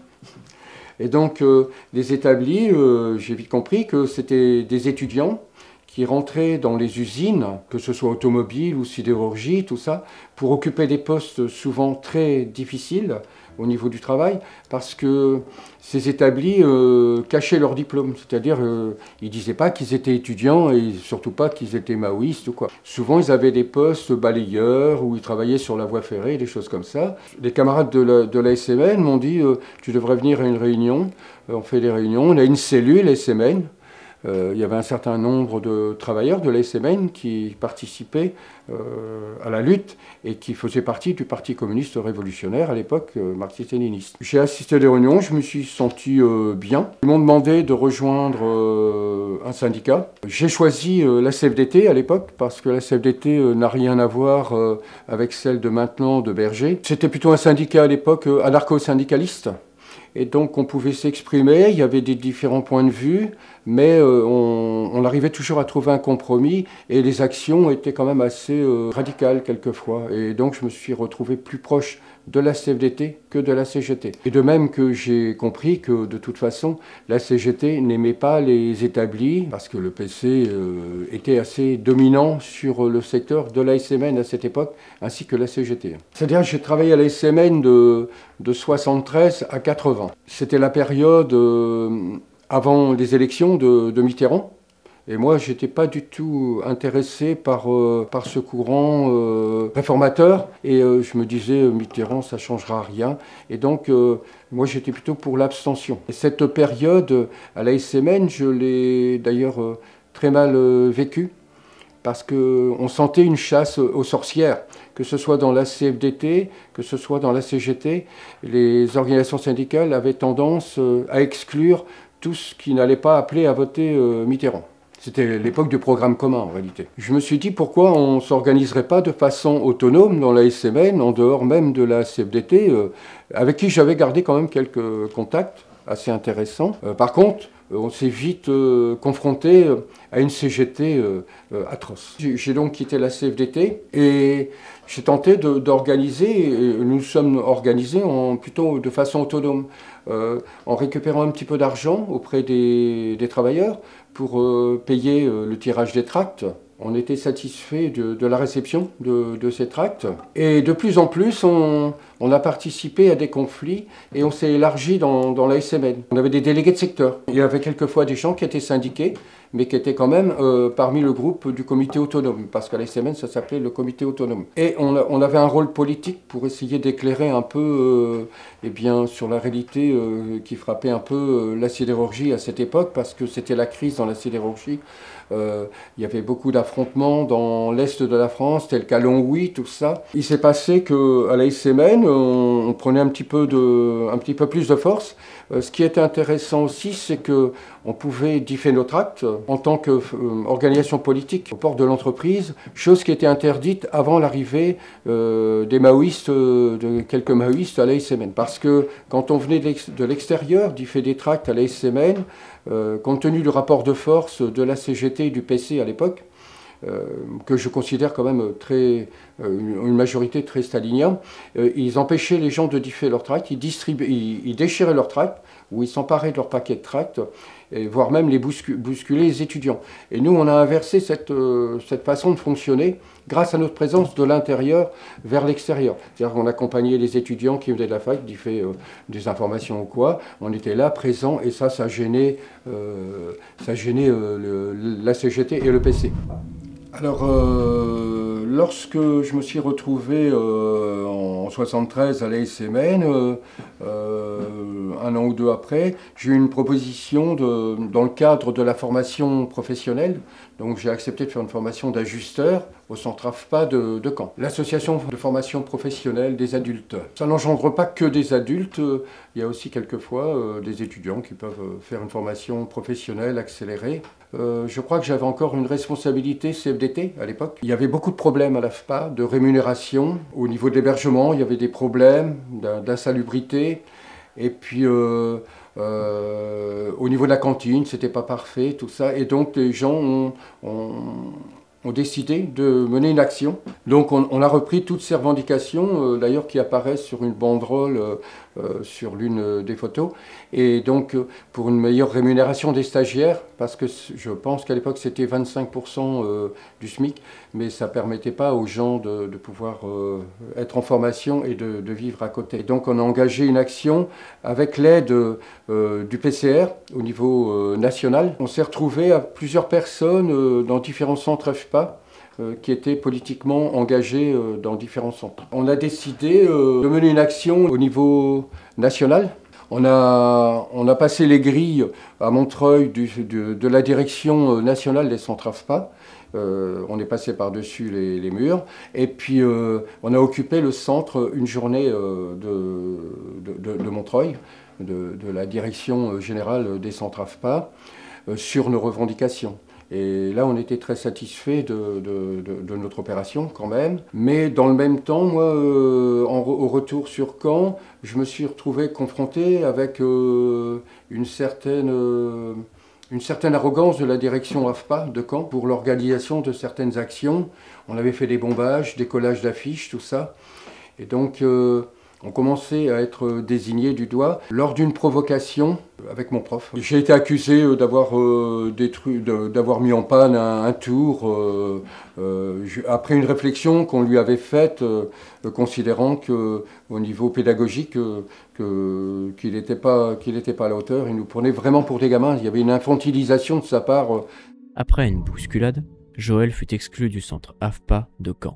Et donc euh, les établis, euh, j'ai vite compris que c'était des étudiants qui rentraient dans les usines, que ce soit automobile ou sidérurgie, tout ça, pour occuper des postes souvent très difficiles au niveau du travail, parce que ces établis euh, cachaient leur diplôme, c'est-à-dire euh, ils ne disaient pas qu'ils étaient étudiants et surtout pas qu'ils étaient maoïstes ou quoi. Souvent ils avaient des postes balayeurs où ils travaillaient sur la voie ferrée, des choses comme ça. Les camarades de la, de l'A S M N m'ont dit euh, tu devrais venir à une réunion, euh, on fait des réunions, on a une cellule A S M N. Euh, il y avait un certain nombre de travailleurs de l'A S M N qui participaient euh, à la lutte et qui faisaient partie du Parti communiste révolutionnaire à l'époque, euh, marxiste-léniniste. J'ai assisté à des réunions, je me suis senti euh, bien. Ils m'ont demandé de rejoindre euh, un syndicat. J'ai choisi euh, la C F D T à l'époque parce que la C F D T euh, n'a rien à voir euh, avec celle de maintenant de Berger. C'était plutôt un syndicat à l'époque euh, anarcho-syndicaliste. Et donc on pouvait s'exprimer, il y avait des différents points de vue, mais euh, on, on arrivait toujours à trouver un compromis et les actions étaient quand même assez euh, radicales quelquefois. Et donc je me suis retrouvé plus proche de la C F D T que de la C G T. Et de même que j'ai compris que de toute façon la C G T n'aimait pas les établis parce que le P C euh, était assez dominant sur le secteur de l'A S M N à cette époque ainsi que la C G T. C'est-à-dire que j'ai travaillé à l'A S M N de, de soixante-treize à quatre-vingts. C'était la période euh, avant les élections de, de Mitterrand. Et moi, je n'étais pas du tout intéressé par, euh, par ce courant euh, réformateur. Et euh, je me disais, Mitterrand, ça ne changera rien. Et donc, euh, moi, j'étais plutôt pour l'abstention. Et cette période, à l'A S M N, je l'ai d'ailleurs euh, très mal euh, vécue. Parce qu'on sentait une chasse aux sorcières, que ce soit dans la C F D T, que ce soit dans la C G T. Les organisations syndicales avaient tendance euh, à exclure tout ce qui n'allait pas appeler à voter euh, Mitterrand. C'était l'époque du programme commun, en réalité. Je me suis dit, pourquoi on ne s'organiserait pas de façon autonome dans la S M N, en dehors même de la C F D T, euh, avec qui j'avais gardé quand même quelques contacts assez intéressants. Euh, par contre, on s'est vite euh, confronté à une C G T euh, euh, atroce. J'ai donc quitté la C F D T et j'ai tenté d'organiser, nous sommes organisés en, plutôt de façon autonome, euh, en récupérant un petit peu d'argent auprès des, des travailleurs pour euh, payer euh, le tirage des tracts. On était satisfait de, de la réception de, de ces tracts. Et de plus en plus, on, on a participé à des conflits et on s'est élargi dans, dans la S M N. On avait des délégués de secteur. Il y avait quelquefois des gens qui étaient syndiqués, mais qui étaient quand même euh, parmi le groupe du comité autonome, parce qu'à la S M N, ça s'appelait le comité autonome. Et on, a, on avait un rôle politique pour essayer d'éclairer un peu euh, eh bien, sur la réalité euh, qui frappait un peu euh, la sidérurgie à cette époque, parce que c'était la crise dans la sidérurgie. Euh, il y avait beaucoup d'affrontements dans l'est de la France, tel qu'à Longwy, tout ça. Il s'est passé qu'à la S M N, on, on prenait un petit peu, de, un petit peu plus de force. Euh, ce qui était intéressant aussi, c'est qu'on pouvait differ nos tracts en tant qu'organisation euh, politique au port de l'entreprise, chose qui était interdite avant l'arrivée euh, des maoïstes, euh, de quelques maoïstes à la S M N. Parce que quand on venait de l'extérieur, differ des tracts à la S M N, euh, compte tenu du rapport de force de la C G T et du P C à l'époque, Euh, que je considère quand même très, euh, une, une majorité très stalinien, euh, ils empêchaient les gens de differ leurs tracts, ils, ils, ils déchiraient leurs tracts, ou ils s'emparaient de leurs paquets de tracts, et voire même les bouscu bousculer les étudiants. Et nous, on a inversé cette, euh, cette façon de fonctionner grâce à notre présence de l'intérieur vers l'extérieur. C'est-à-dire qu'on accompagnait les étudiants qui venaient de la fac, differ euh, des informations ou quoi, on était là, présents, et ça, ça gênait, euh, ça gênait euh, le, la C G T et le P C. Alors, euh, lorsque je me suis retrouvé euh, en soixante-treize à la S M N, euh, euh, un an ou deux après, j'ai eu une proposition de, dans le cadre de la formation professionnelle. Donc j'ai accepté de faire une formation d'ajusteur au centre A F P A de, de Caen. L'association de formation professionnelle des adultes. Ça n'engendre pas que des adultes, il y a aussi quelquefois euh, des étudiants qui peuvent faire une formation professionnelle accélérée. Euh, je crois que j'avais encore une responsabilité C F D T à l'époque. Il y avait beaucoup de problèmes à l'A F P A, de rémunération. Au niveau de l'hébergement, il y avait des problèmes d'insalubrité. Et puis euh, euh, au niveau de la cantine, c'était pas parfait, tout ça. Et donc les gens ont, ont, ont décidé de mener une action. Donc on, on a repris toutes ces revendications, euh, d'ailleurs qui apparaissent sur une banderole euh, euh, sur l'une des photos. Et donc euh, pour une meilleure rémunération des stagiaires, parce que je pense qu'à l'époque c'était vingt-cinq pour cent euh, du SMIC, mais ça ne permettait pas aux gens de, de pouvoir euh, être en formation et de, de vivre à côté. Et donc on a engagé une action avec l'aide euh, du P C R au niveau euh, national. On s'est retrouvé à plusieurs personnes euh, dans différents centres F P A euh, qui étaient politiquement engagés euh, dans différents centres. On a décidé euh, de mener une action au niveau national. On a, on a passé les grilles à Montreuil du, de, de la direction nationale des centres F P A. Euh, on est passé par-dessus les, les murs. Et puis, euh, on a occupé le centre une journée euh, de, de, de, de Montreuil, de, de la direction générale des centres F P A, euh, sur nos revendications. Et là, on était très satisfaits de, de, de, de notre opération quand même. Mais dans le même temps, moi, euh, en, au retour sur Caen, je me suis retrouvé confronté avec euh, une, certaine, euh, une certaine arrogance de la direction F P A de Caen pour l'organisation de certaines actions. On avait fait des bombages, des collages d'affiches, tout ça. Et donc, euh, on commençait à être désigné du doigt lors d'une provocation avec mon prof. J'ai été accusé d'avoir euh, d'avoir mis en panne un, un tour euh, euh, après une réflexion qu'on lui avait faite, euh, considérant qu'au niveau pédagogique, euh, qu'il n'était pas, qu'il n'était pas à la hauteur. Il nous prenait vraiment pour des gamins. Il y avait une infantilisation de sa part. Après une bousculade, Joël fut exclu du centre A F P A de Caen.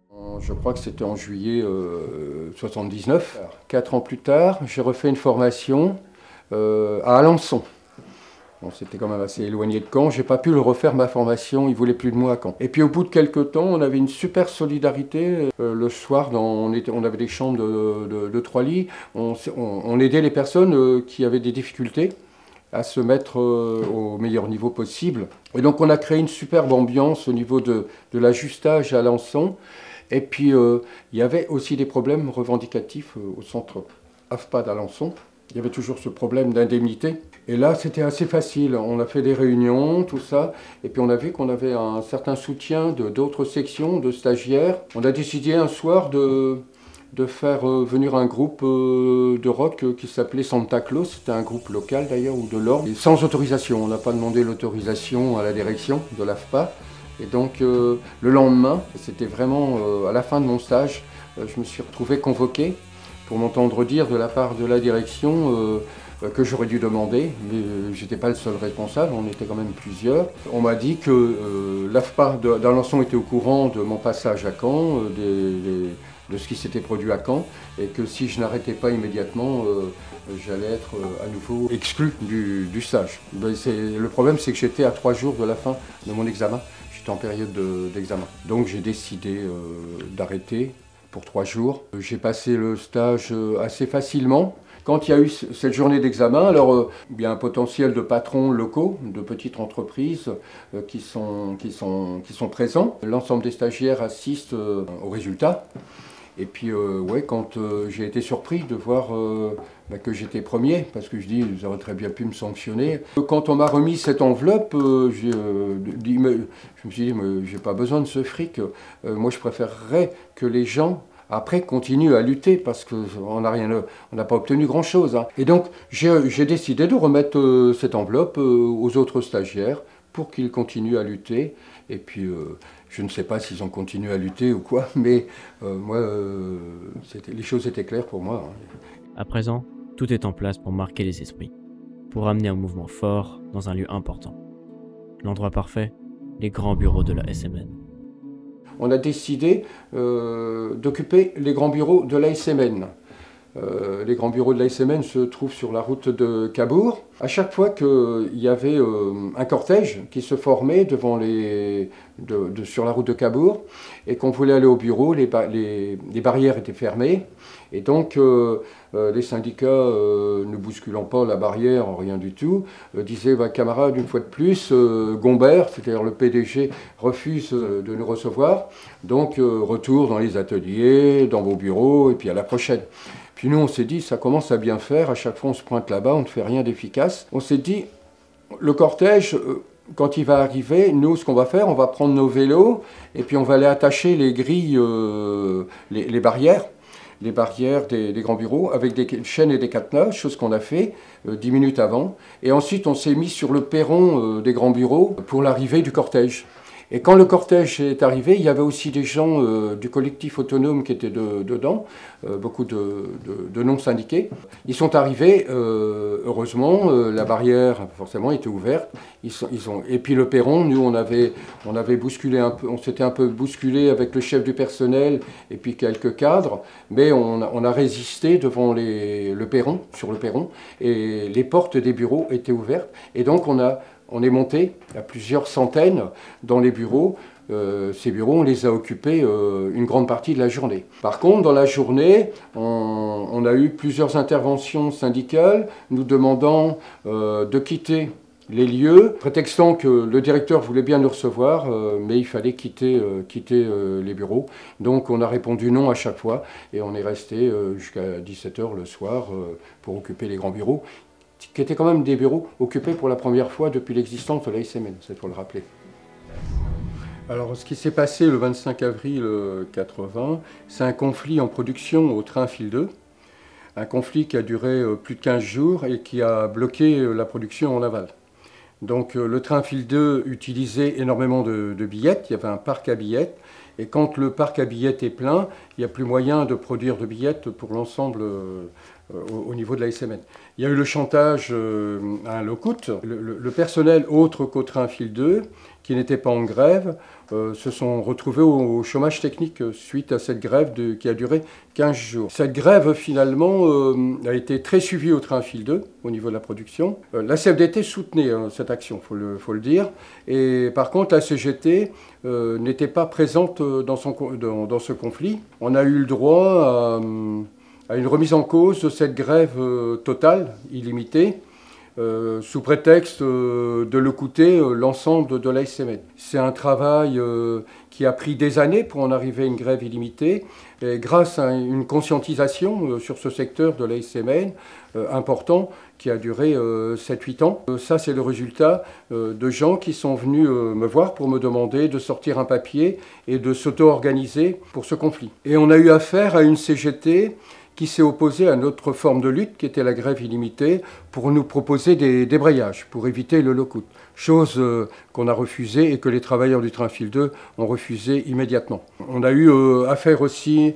Je crois que c'était en juillet euh, soixante-dix-neuf. Quatre ans plus tard, j'ai refait une formation euh, à Alençon. Bon, c'était quand même assez éloigné de Caen. J'ai pas pu le refaire ma formation. Il voulait plus de moi à Caen. Et puis au bout de quelques temps, on avait une super solidarité. Euh, le soir, dans, on, était, on avait des chambres de, de, de trois lits. On, on, on aidait les personnes euh, qui avaient des difficultés à se mettre euh, au meilleur niveau possible. Et donc on a créé une superbe ambiance au niveau de, de l'ajustage à Alençon. Et puis, euh, il y avait aussi des problèmes revendicatifs euh, au centre A F P A d'Alençon. Il y avait toujours ce problème d'indemnité. Et là, c'était assez facile. On a fait des réunions, tout ça. Et puis, on a vu qu'on avait un certain soutien de d'autres sections, de stagiaires. On a décidé un soir de, de faire euh, venir un groupe euh, de rock euh, qui s'appelait Santa Claus. C'était un groupe local, d'ailleurs, ou de l'ordre. Sans autorisation. On n'a pas demandé l'autorisation à la direction de l'A F P A. Et donc euh, le lendemain, c'était vraiment euh, à la fin de mon stage, euh, je me suis retrouvé convoqué pour m'entendre dire de la part de la direction euh, que j'aurais dû demander, mais euh, j'étais pas le seul responsable, on était quand même plusieurs. On m'a dit que euh, l'A F P A d'Alençon était au courant de mon passage à Caen, euh, des, des, de ce qui s'était produit à Caen, et que si je n'arrêtais pas immédiatement, euh, j'allais être euh, à nouveau exclu du, du stage. Ben, le problème, c'est que j'étais à trois jours de la fin de mon examen, j'étais en période d'examen. De, Donc j'ai décidé euh, d'arrêter pour trois jours. J'ai passé le stage assez facilement. Quand il y a eu cette journée d'examen, alors euh, il y a un potentiel de patrons locaux, de petites entreprises euh, qui, sont, qui, sont, qui sont présents. L'ensemble des stagiaires assistent euh, aux résultats. Et puis, euh, ouais, quand euh, j'ai été surpris de voir euh, bah, que j'étais premier, parce que je dis, ils auraient très bien pu me sanctionner. Quand on m'a remis cette enveloppe, euh, euh, dit, mais, je me suis dit, mais j'ai pas besoin de ce fric. Euh, moi, je préférerais que les gens, après, continuent à lutter, parce qu'on n'a rien, on n'a pas obtenu grand-chose. Hein. Et donc, j'ai décidé de remettre euh, cette enveloppe euh, aux autres stagiaires pour qu'ils continuent à lutter. Et puis, euh, je ne sais pas s'ils ont continué à lutter ou quoi, mais euh, moi, euh, les choses étaient claires pour moi. Hein. À présent, tout est en place pour marquer les esprits, pour amener un mouvement fort dans un lieu important. L'endroit parfait, les grands bureaux de la S M N. On a décidé euh, d'occuper les grands bureaux de la S M N. Euh, les grands bureaux de la S M N se trouvent sur la route de Cabourg. À chaque fois qu'il y avait euh, un cortège qui se formait devant les, de, de, sur la route de Cabourg et qu'on voulait aller au bureau, les, les, les barrières étaient fermées. Et donc, euh, euh, les syndicats, euh, ne bousculant pas la barrière, rien du tout, euh, disaient, bah, camarades, une fois de plus, euh, Gombert, c'est-à-dire le P D G, refuse euh, de nous recevoir. Donc, euh, retour dans les ateliers, dans vos bureaux, et puis à la prochaine. Puis nous, on s'est dit, ça commence à bien faire, à chaque fois on se pointe là-bas, on ne fait rien d'efficace. On s'est dit, le cortège, euh, quand il va arriver, nous, ce qu'on va faire, on va prendre nos vélos, et puis on va aller attacher les grilles, euh, les, les barrières, les barrières des, des grands bureaux, avec des chaînes et des cadenas, chose qu'on a fait euh, dix minutes avant. Et ensuite, on s'est mis sur le perron euh, des grands bureaux pour l'arrivée du cortège. Et quand le cortège est arrivé, il y avait aussi des gens euh, du collectif autonome qui étaient de, dedans, euh, beaucoup de, de, de non-syndiqués. Ils sont arrivés, euh, heureusement, euh, la barrière forcément était ouverte. Ils sont, ils ont, et puis le perron, nous on avait, on avait bousculé un peu, on s'était un peu bousculé avec le chef du personnel et puis quelques cadres, mais on a, on a résisté devant les, le perron, sur le perron, et les portes des bureaux étaient ouvertes. Et donc on a On est monté à plusieurs centaines dans les bureaux. Euh, ces bureaux, on les a occupés euh, une grande partie de la journée. Par contre, dans la journée, on, on a eu plusieurs interventions syndicales nous demandant euh, de quitter les lieux, prétextant que le directeur voulait bien nous recevoir, euh, mais il fallait quitter, euh, quitter euh, les bureaux. Donc on a répondu non à chaque fois et on est resté euh, jusqu'à dix-sept heures le soir euh, pour occuper les grands bureaux, qui étaient quand même des bureaux occupés pour la première fois depuis l'existence de la S M N, il faut le rappeler. Alors, ce qui s'est passé le vingt-cinq avril quatre-vingts, c'est un conflit en production au train fil deux, un conflit qui a duré plus de quinze jours et qui a bloqué la production en aval. Donc, le train fil deux utilisait énormément de, de billettes, il y avait un parc à billettes, et quand le parc à billettes est plein, il n'y a plus moyen de produire de billettes pour l'ensemble euh, au, au niveau de la S M N. Il y a eu le chantage euh, à un lock-out. Le, le, le personnel autre qu'au train fil deux, qui n'était pas en grève, euh, se sont retrouvés au, au chômage technique suite à cette grève de, qui a duré quinze jours. Cette grève, finalement, euh, a été très suivie au train fil deux, au niveau de la production. Euh, la C F D T soutenait hein, cette action, il faut le, faut le dire. Et par contre, la C G T euh, n'était pas présente dans, son, dans, dans ce conflit. On a eu le droit à, à une remise en cause de cette grève euh, totale, illimitée, Euh, sous prétexte euh, de le coûter euh, l'ensemble de la S M N. C'est un travail euh, qui a pris des années pour en arriver à une grève illimitée, et grâce à une conscientisation euh, sur ce secteur de la S M N euh, important qui a duré euh, sept huit ans. Euh, ça, c'est le résultat euh, de gens qui sont venus euh, me voir pour me demander de sortir un papier et de s'auto-organiser pour ce conflit. Et on a eu affaire à une C G T qui s'est opposé à notre forme de lutte, qui était la grève illimitée, pour nous proposer des débrayages, pour éviter le lock-out. Chose euh, qu'on a refusée et que les travailleurs du train fil deux ont refusé immédiatement. On a eu euh, affaire aussi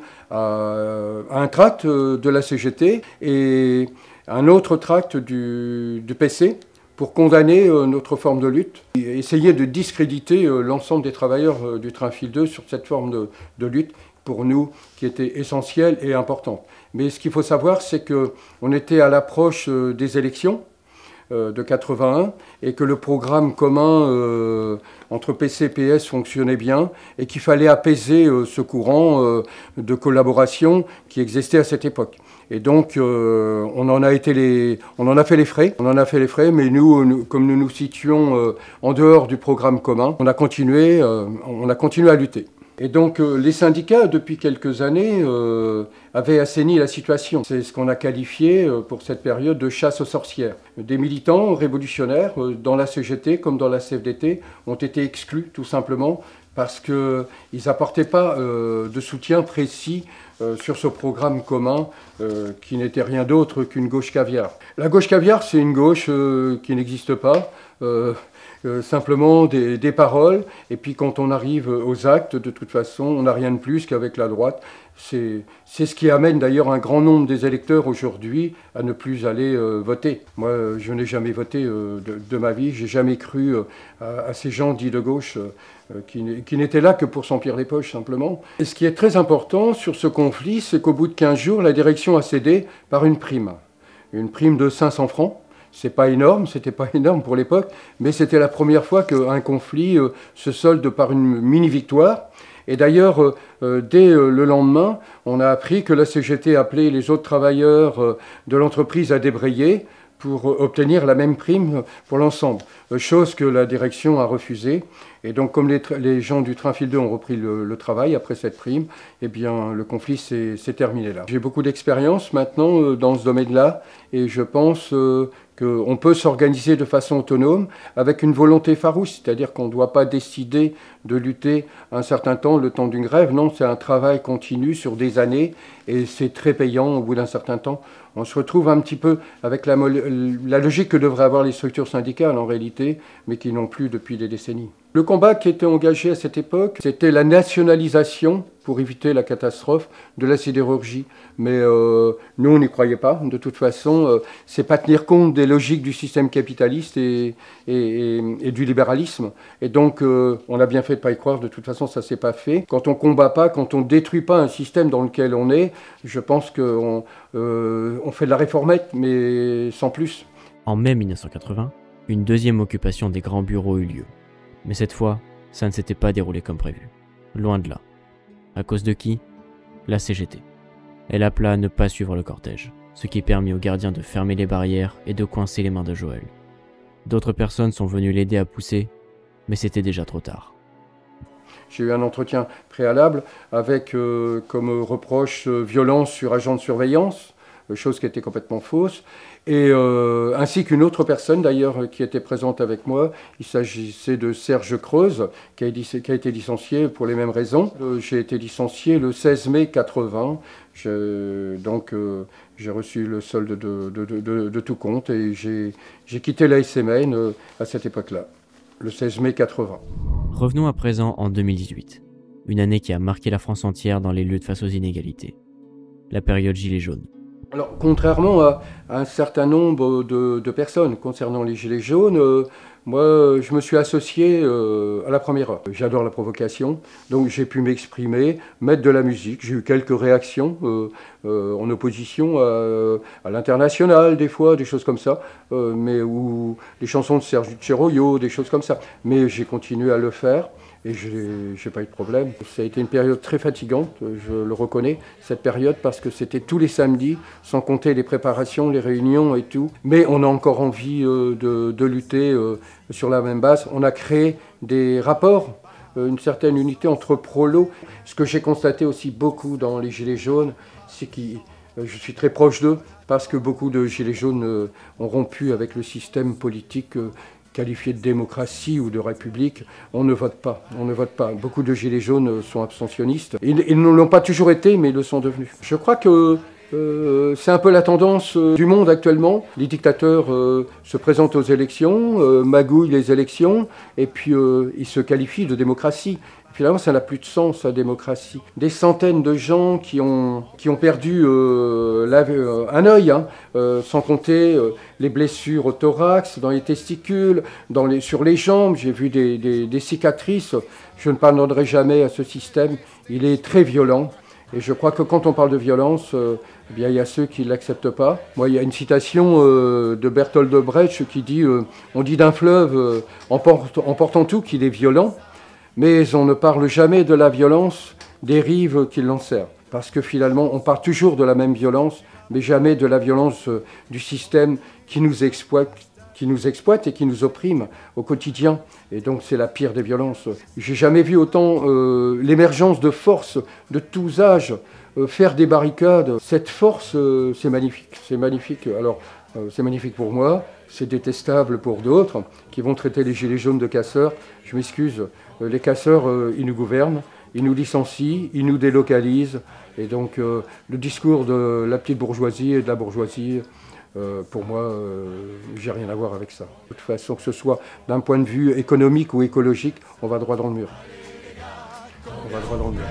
à, à un tract euh, de la C G T et un autre tract du, du P C pour condamner euh, notre forme de lutte et essayer de discréditer euh, l'ensemble des travailleurs euh, du train fil deux sur cette forme de, de lutte, pour nous, qui était essentielle et importante. Mais ce qu'il faut savoir, c'est qu'on était à l'approche euh, des élections euh, de quatre-vingt-un et que le programme commun euh, entre P C et P S fonctionnait bien et qu'il fallait apaiser euh, ce courant euh, de collaboration qui existait à cette époque. Et donc, euh, on, en a été les, on en a fait les frais, on en a fait les frais, mais nous, nous comme nous nous situons euh, en dehors du programme commun, on a continué, euh, on a continué à lutter. Et donc, euh, les syndicats, depuis quelques années, euh, avaient assaini la situation. C'est ce qu'on a qualifié euh, pour cette période de chasse aux sorcières. Des militants révolutionnaires, euh, dans la C G T comme dans la C F D T, ont été exclus, tout simplement, parce qu'ils n'apportaient pas euh, de soutien précis euh, sur ce programme commun euh, qui n'était rien d'autre qu'une gauche caviar. La gauche caviar, c'est une gauche euh, qui n'existe pas, euh, euh, simplement des, des paroles, et puis quand on arrive aux actes, de toute façon, on n'a rien de plus qu'avec la droite. C'est ce qui amène d'ailleurs un grand nombre des électeurs aujourd'hui à ne plus aller euh, voter. Moi, euh, je n'ai jamais voté euh, de, de ma vie, j'ai jamais cru euh, à, à ces gens dits de gauche euh, qui, qui n'étaient là que pour s'emplir les poches simplement. Et ce qui est très important sur ce conflit, c'est qu'au bout de quinze jours, la direction a cédé par une prime. Une prime de cinq cents francs. C'est pas énorme, c'était pas énorme pour l'époque, mais c'était la première fois qu'un conflit euh, se solde par une mini-victoire. Et d'ailleurs, euh, euh, dès euh, le lendemain, on a appris que la C G T appelait les autres travailleurs euh, de l'entreprise à débrayer pour euh, obtenir la même prime pour l'ensemble, euh, chose que la direction a refusée. Et donc, comme les, les gens du train fil deux ont repris le, le travail après cette prime, eh bien, le conflit s'est terminé là. J'ai beaucoup d'expérience maintenant euh, dans ce domaine-là, et je pense euh, qu'on peut s'organiser de façon autonome avec une volonté farouche, c'est-à-dire qu'on ne doit pas décider de lutter un certain temps, le temps d'une grève. Non, c'est un travail continu sur des années et c'est très payant au bout d'un certain temps. On se retrouve un petit peu avec la, la logique que devraient avoir les structures syndicales en réalité, mais qui n'ont plus depuis des décennies. Le combat qui était engagé à cette époque, c'était la nationalisation, pour éviter la catastrophe, de la sidérurgie. Mais euh, nous, on n'y croyait pas. De toute façon, euh, c'est pas tenir compte des logiques du système capitaliste et, et, et, et du libéralisme. Et donc, euh, on a bien fait de ne pas y croire. De toute façon, ça ne s'est pas fait. Quand on ne combat pas, quand on ne détruit pas un système dans lequel on est, je pense qu'on euh, on fait de la réformette, mais sans plus. En mai mille neuf cent quatre-vingts, une deuxième occupation des grands bureaux eut lieu. Mais cette fois, ça ne s'était pas déroulé comme prévu. Loin de là. À cause de qui? La C G T. Elle appela à ne pas suivre le cortège, ce qui permit aux gardiens de fermer les barrières et de coincer les mains de Joël. D'autres personnes sont venues l'aider à pousser, mais c'était déjà trop tard. J'ai eu un entretien préalable avec euh, comme reproche euh, violence sur agent de surveillance, chose qui était complètement fausse, et euh, ainsi qu'une autre personne d'ailleurs qui était présente avec moi. Il s'agissait de Serge Creuse, qui a, qui a été licencié pour les mêmes raisons. Euh, j'ai été licencié le seize mai quatre-vingts, je, donc euh, j'ai reçu le solde de, de, de, de, de tout compte et j'ai quitté la S M N euh, à cette époque-là, le seize mai quatre-vingts. Revenons à présent en deux mille dix-huit, une année qui a marqué la France entière dans les luttes face aux inégalités. La période Gilets jaunes. Alors, contrairement à, à un certain nombre de, de personnes concernant les Gilets jaunes, euh, moi, je me suis associé euh, à la première heure. J'adore la provocation, donc j'ai pu m'exprimer, mettre de la musique. J'ai eu quelques réactions euh, euh, en opposition à, à l'international, des fois, des choses comme ça, euh, mais ou les chansons de Serge Cheroyo, des choses comme ça. Mais j'ai continué à le faire. Et je n'ai pas eu de problème. Ça a été une période très fatigante, je le reconnais, cette période, parce que c'était tous les samedis, sans compter les préparations, les réunions et tout. Mais on a encore envie euh, de, de lutter euh, sur la même base. On a créé des rapports, euh, une certaine unité entre prolos. Ce que j'ai constaté aussi beaucoup dans les Gilets jaunes, c'est que euh, je suis très proche d'eux, parce que beaucoup de Gilets jaunes euh, ont rompu avec le système politique euh, qualifié de démocratie ou de république, on ne vote pas. On ne vote pas. Beaucoup de gilets jaunes sont abstentionnistes. Ils, ils ne l'ont pas toujours été, mais ils le sont devenus. Je crois que Euh, c'est un peu la tendance euh, du monde actuellement. Les dictateurs euh, se présentent aux élections, euh, magouillent les élections, et puis euh, ils se qualifient de démocratie. Finalement, ça n'a plus de sens, la démocratie. Des centaines de gens qui ont, qui ont perdu euh, la, euh, un œil, hein, euh, sans compter euh, les blessures au thorax, dans les testicules, dans les, sur les jambes. J'ai vu des, des, des cicatrices. Je ne pardonnerai jamais à ce système. Il est très violent. Et je crois que quand on parle de violence, euh, eh bien, il y a ceux qui ne l'acceptent pas. Moi, il y a une citation euh, de Bertolt Brecht qui dit euh, « On dit d'un fleuve, euh, en, port, en portant tout, qu'il est violent. » Mais on ne parle jamais de la violence des rives qui l'enserrent. Parce que finalement, on parle toujours de la même violence, mais jamais de la violence du système qui nous exploite, qui nous exploite et qui nous opprime au quotidien. Et donc c'est la pire des violences. J'ai jamais vu autant euh, l'émergence de forces de tous âges euh, faire des barricades. Cette force, euh, c'est magnifique. C'est magnifique. Alors, euh, c'est magnifique pour moi. C'est détestable pour d'autres qui vont traiter les gilets jaunes de casseurs. Je m'excuse, les casseurs, euh, ils nous gouvernent, ils nous licencient, ils nous délocalisent. Et donc euh, le discours de la petite bourgeoisie et de la bourgeoisie, euh, pour moi, euh, j'ai rien à voir avec ça. De toute façon, que ce soit d'un point de vue économique ou écologique, on va droit dans le mur. On va droit dans le mur.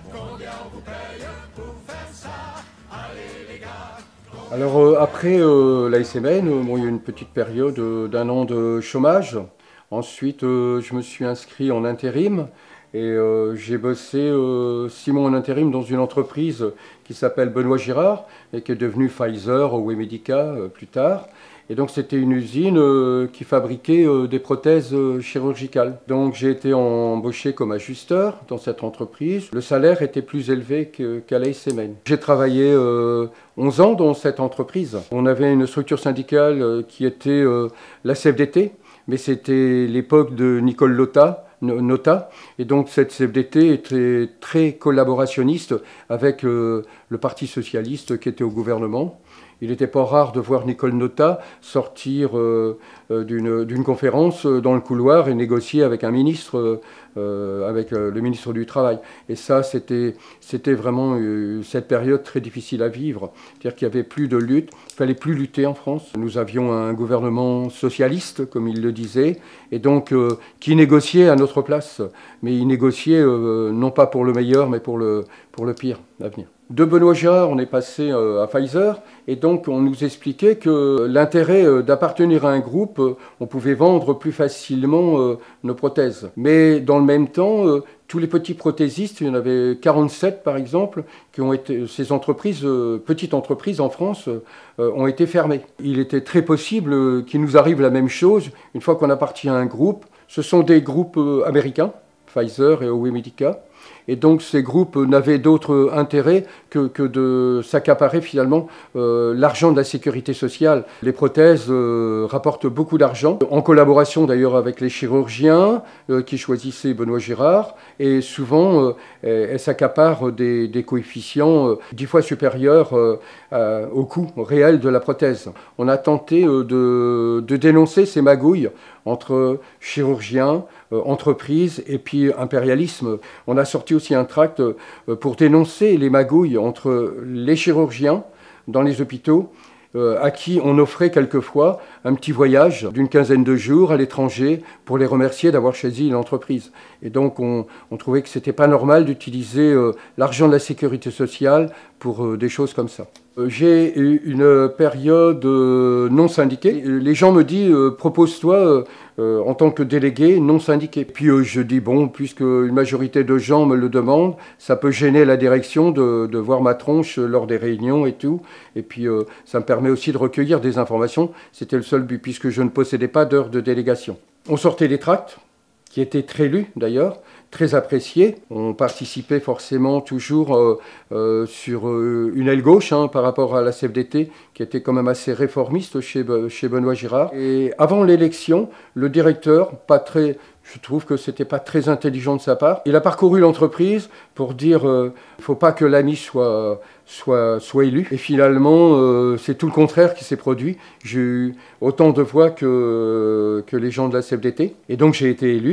Alors euh, après euh, la S M N, euh, bon, il y a eu une petite période euh, d'un an de chômage. Ensuite, euh, je me suis inscrit en intérim et euh, j'ai bossé euh, six mois en intérim dans une entreprise qui s'appelle Benoît Girard et qui est devenue Pfizer ou Medica euh, plus tard. Et donc c'était une usine euh, qui fabriquait euh, des prothèses euh, chirurgicales. Donc j'ai été embauché comme ajusteur dans cette entreprise. Le salaire était plus élevé qu'à la S M N. J'ai travaillé euh, onze ans dans cette entreprise. On avait une structure syndicale euh, qui était euh, la C F D T, mais c'était l'époque de Nicole Lota, Nota. Et donc cette C F D T était très collaborationniste avec euh, le Parti socialiste qui était au gouvernement. Il n'était pas rare de voir Nicole Nota sortir euh, euh, d'une conférence dans le couloir et négocier avec un ministre, euh, avec euh, le ministre du Travail. Et ça, c'était vraiment euh, cette période très difficile à vivre. C'est-à-dire qu'il n'y avait plus de lutte, il ne fallait plus lutter en France. Nous avions un gouvernement socialiste, comme il le disait, et donc euh, qui négociait à notre place. Mais il négociait euh, non pas pour le meilleur, mais pour le, pour le pire à venir. De Benoît Girard, on est passé à Pfizer, et donc on nous expliquait que l'intérêt d'appartenir à un groupe, on pouvait vendre plus facilement nos prothèses. Mais dans le même temps, tous les petits prothésistes, il y en avait quarante-sept par exemple, qui ont été, ces entreprises, petites entreprises en France, ont été fermées. Il était très possible qu'il nous arrive la même chose une fois qu'on appartient à un groupe. Ce sont des groupes américains, Pfizer et Owe Medica. Et donc ces groupes n'avaient d'autre intérêt que, que de s'accaparer finalement euh, l'argent de la sécurité sociale. Les prothèses euh, rapportent beaucoup d'argent, en collaboration d'ailleurs avec les chirurgiens euh, qui choisissaient Benoît Girard. Et souvent, euh, elles s'accaparent des, des coefficients euh, dix fois supérieurs euh, à, au coût réel de la prothèse. On a tenté euh, de, de dénoncer ces magouilles entre chirurgiens, euh, entreprises et puis impérialisme. On a sorti aussi un tract euh, pour dénoncer les magouilles entre les chirurgiens dans les hôpitaux, euh, à qui on offrait quelquefois un petit voyage d'une quinzaine de jours à l'étranger pour les remercier d'avoir choisi l'entreprise. Et donc on, on trouvait que c'était pas normal d'utiliser euh, l'argent de la sécurité sociale pour euh, des choses comme ça. Euh, J'ai eu une période euh, non syndiquée. Les gens me disent euh, propose-toi euh, euh, en tant que délégué non syndiqué. Puis euh, je dis bon, puisque une majorité de gens me le demandent, ça peut gêner la direction de, de voir ma tronche lors des réunions et tout. Et puis euh, ça me permet aussi de recueillir des informations. C'était le seul but, puisque je ne possédais pas d'heure de délégation. On sortait des tracts, qui étaient très lus d'ailleurs, très appréciés. On participait forcément toujours euh, euh, sur euh, une aile gauche hein, par rapport à la C F D T, qui était quand même assez réformiste chez, chez Benoît Girard. Et avant l'élection, le directeur, pas très... Je trouve que c'était pas très intelligent de sa part. Il a parcouru l'entreprise pour dire qu'il euh, ne faut pas que l'ami soit, soit, soit élu. Et finalement, euh, c'est tout le contraire qui s'est produit. J'ai eu autant de voix que, que les gens de la C F D T. Et donc j'ai été élu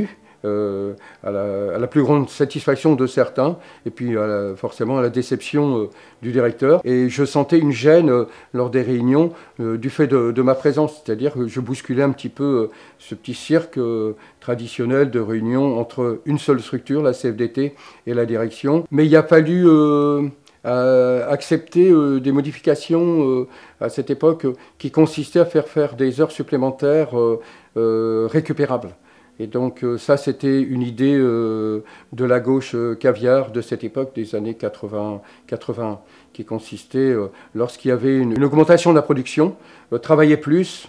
euh, à, la, à la plus grande satisfaction de certains, et puis à la, forcément à la déception euh, du directeur. Et je sentais une gêne euh, lors des réunions euh, du fait de, de ma présence, c'est-à-dire que je bousculais un petit peu euh, ce petit cirque euh, traditionnel de réunion entre une seule structure, la C F D T, et la direction. Mais il a fallu euh, euh, accepter euh, des modifications euh, à cette époque euh, qui consistaient à faire faire des heures supplémentaires euh, euh, récupérables. Et donc euh, ça, c'était une idée euh, de la gauche euh, caviar de cette époque, des années quatre-vingts, quatre-vingts, qui consistait, euh, lorsqu'il y avait une, une augmentation de la production, euh, travailler plus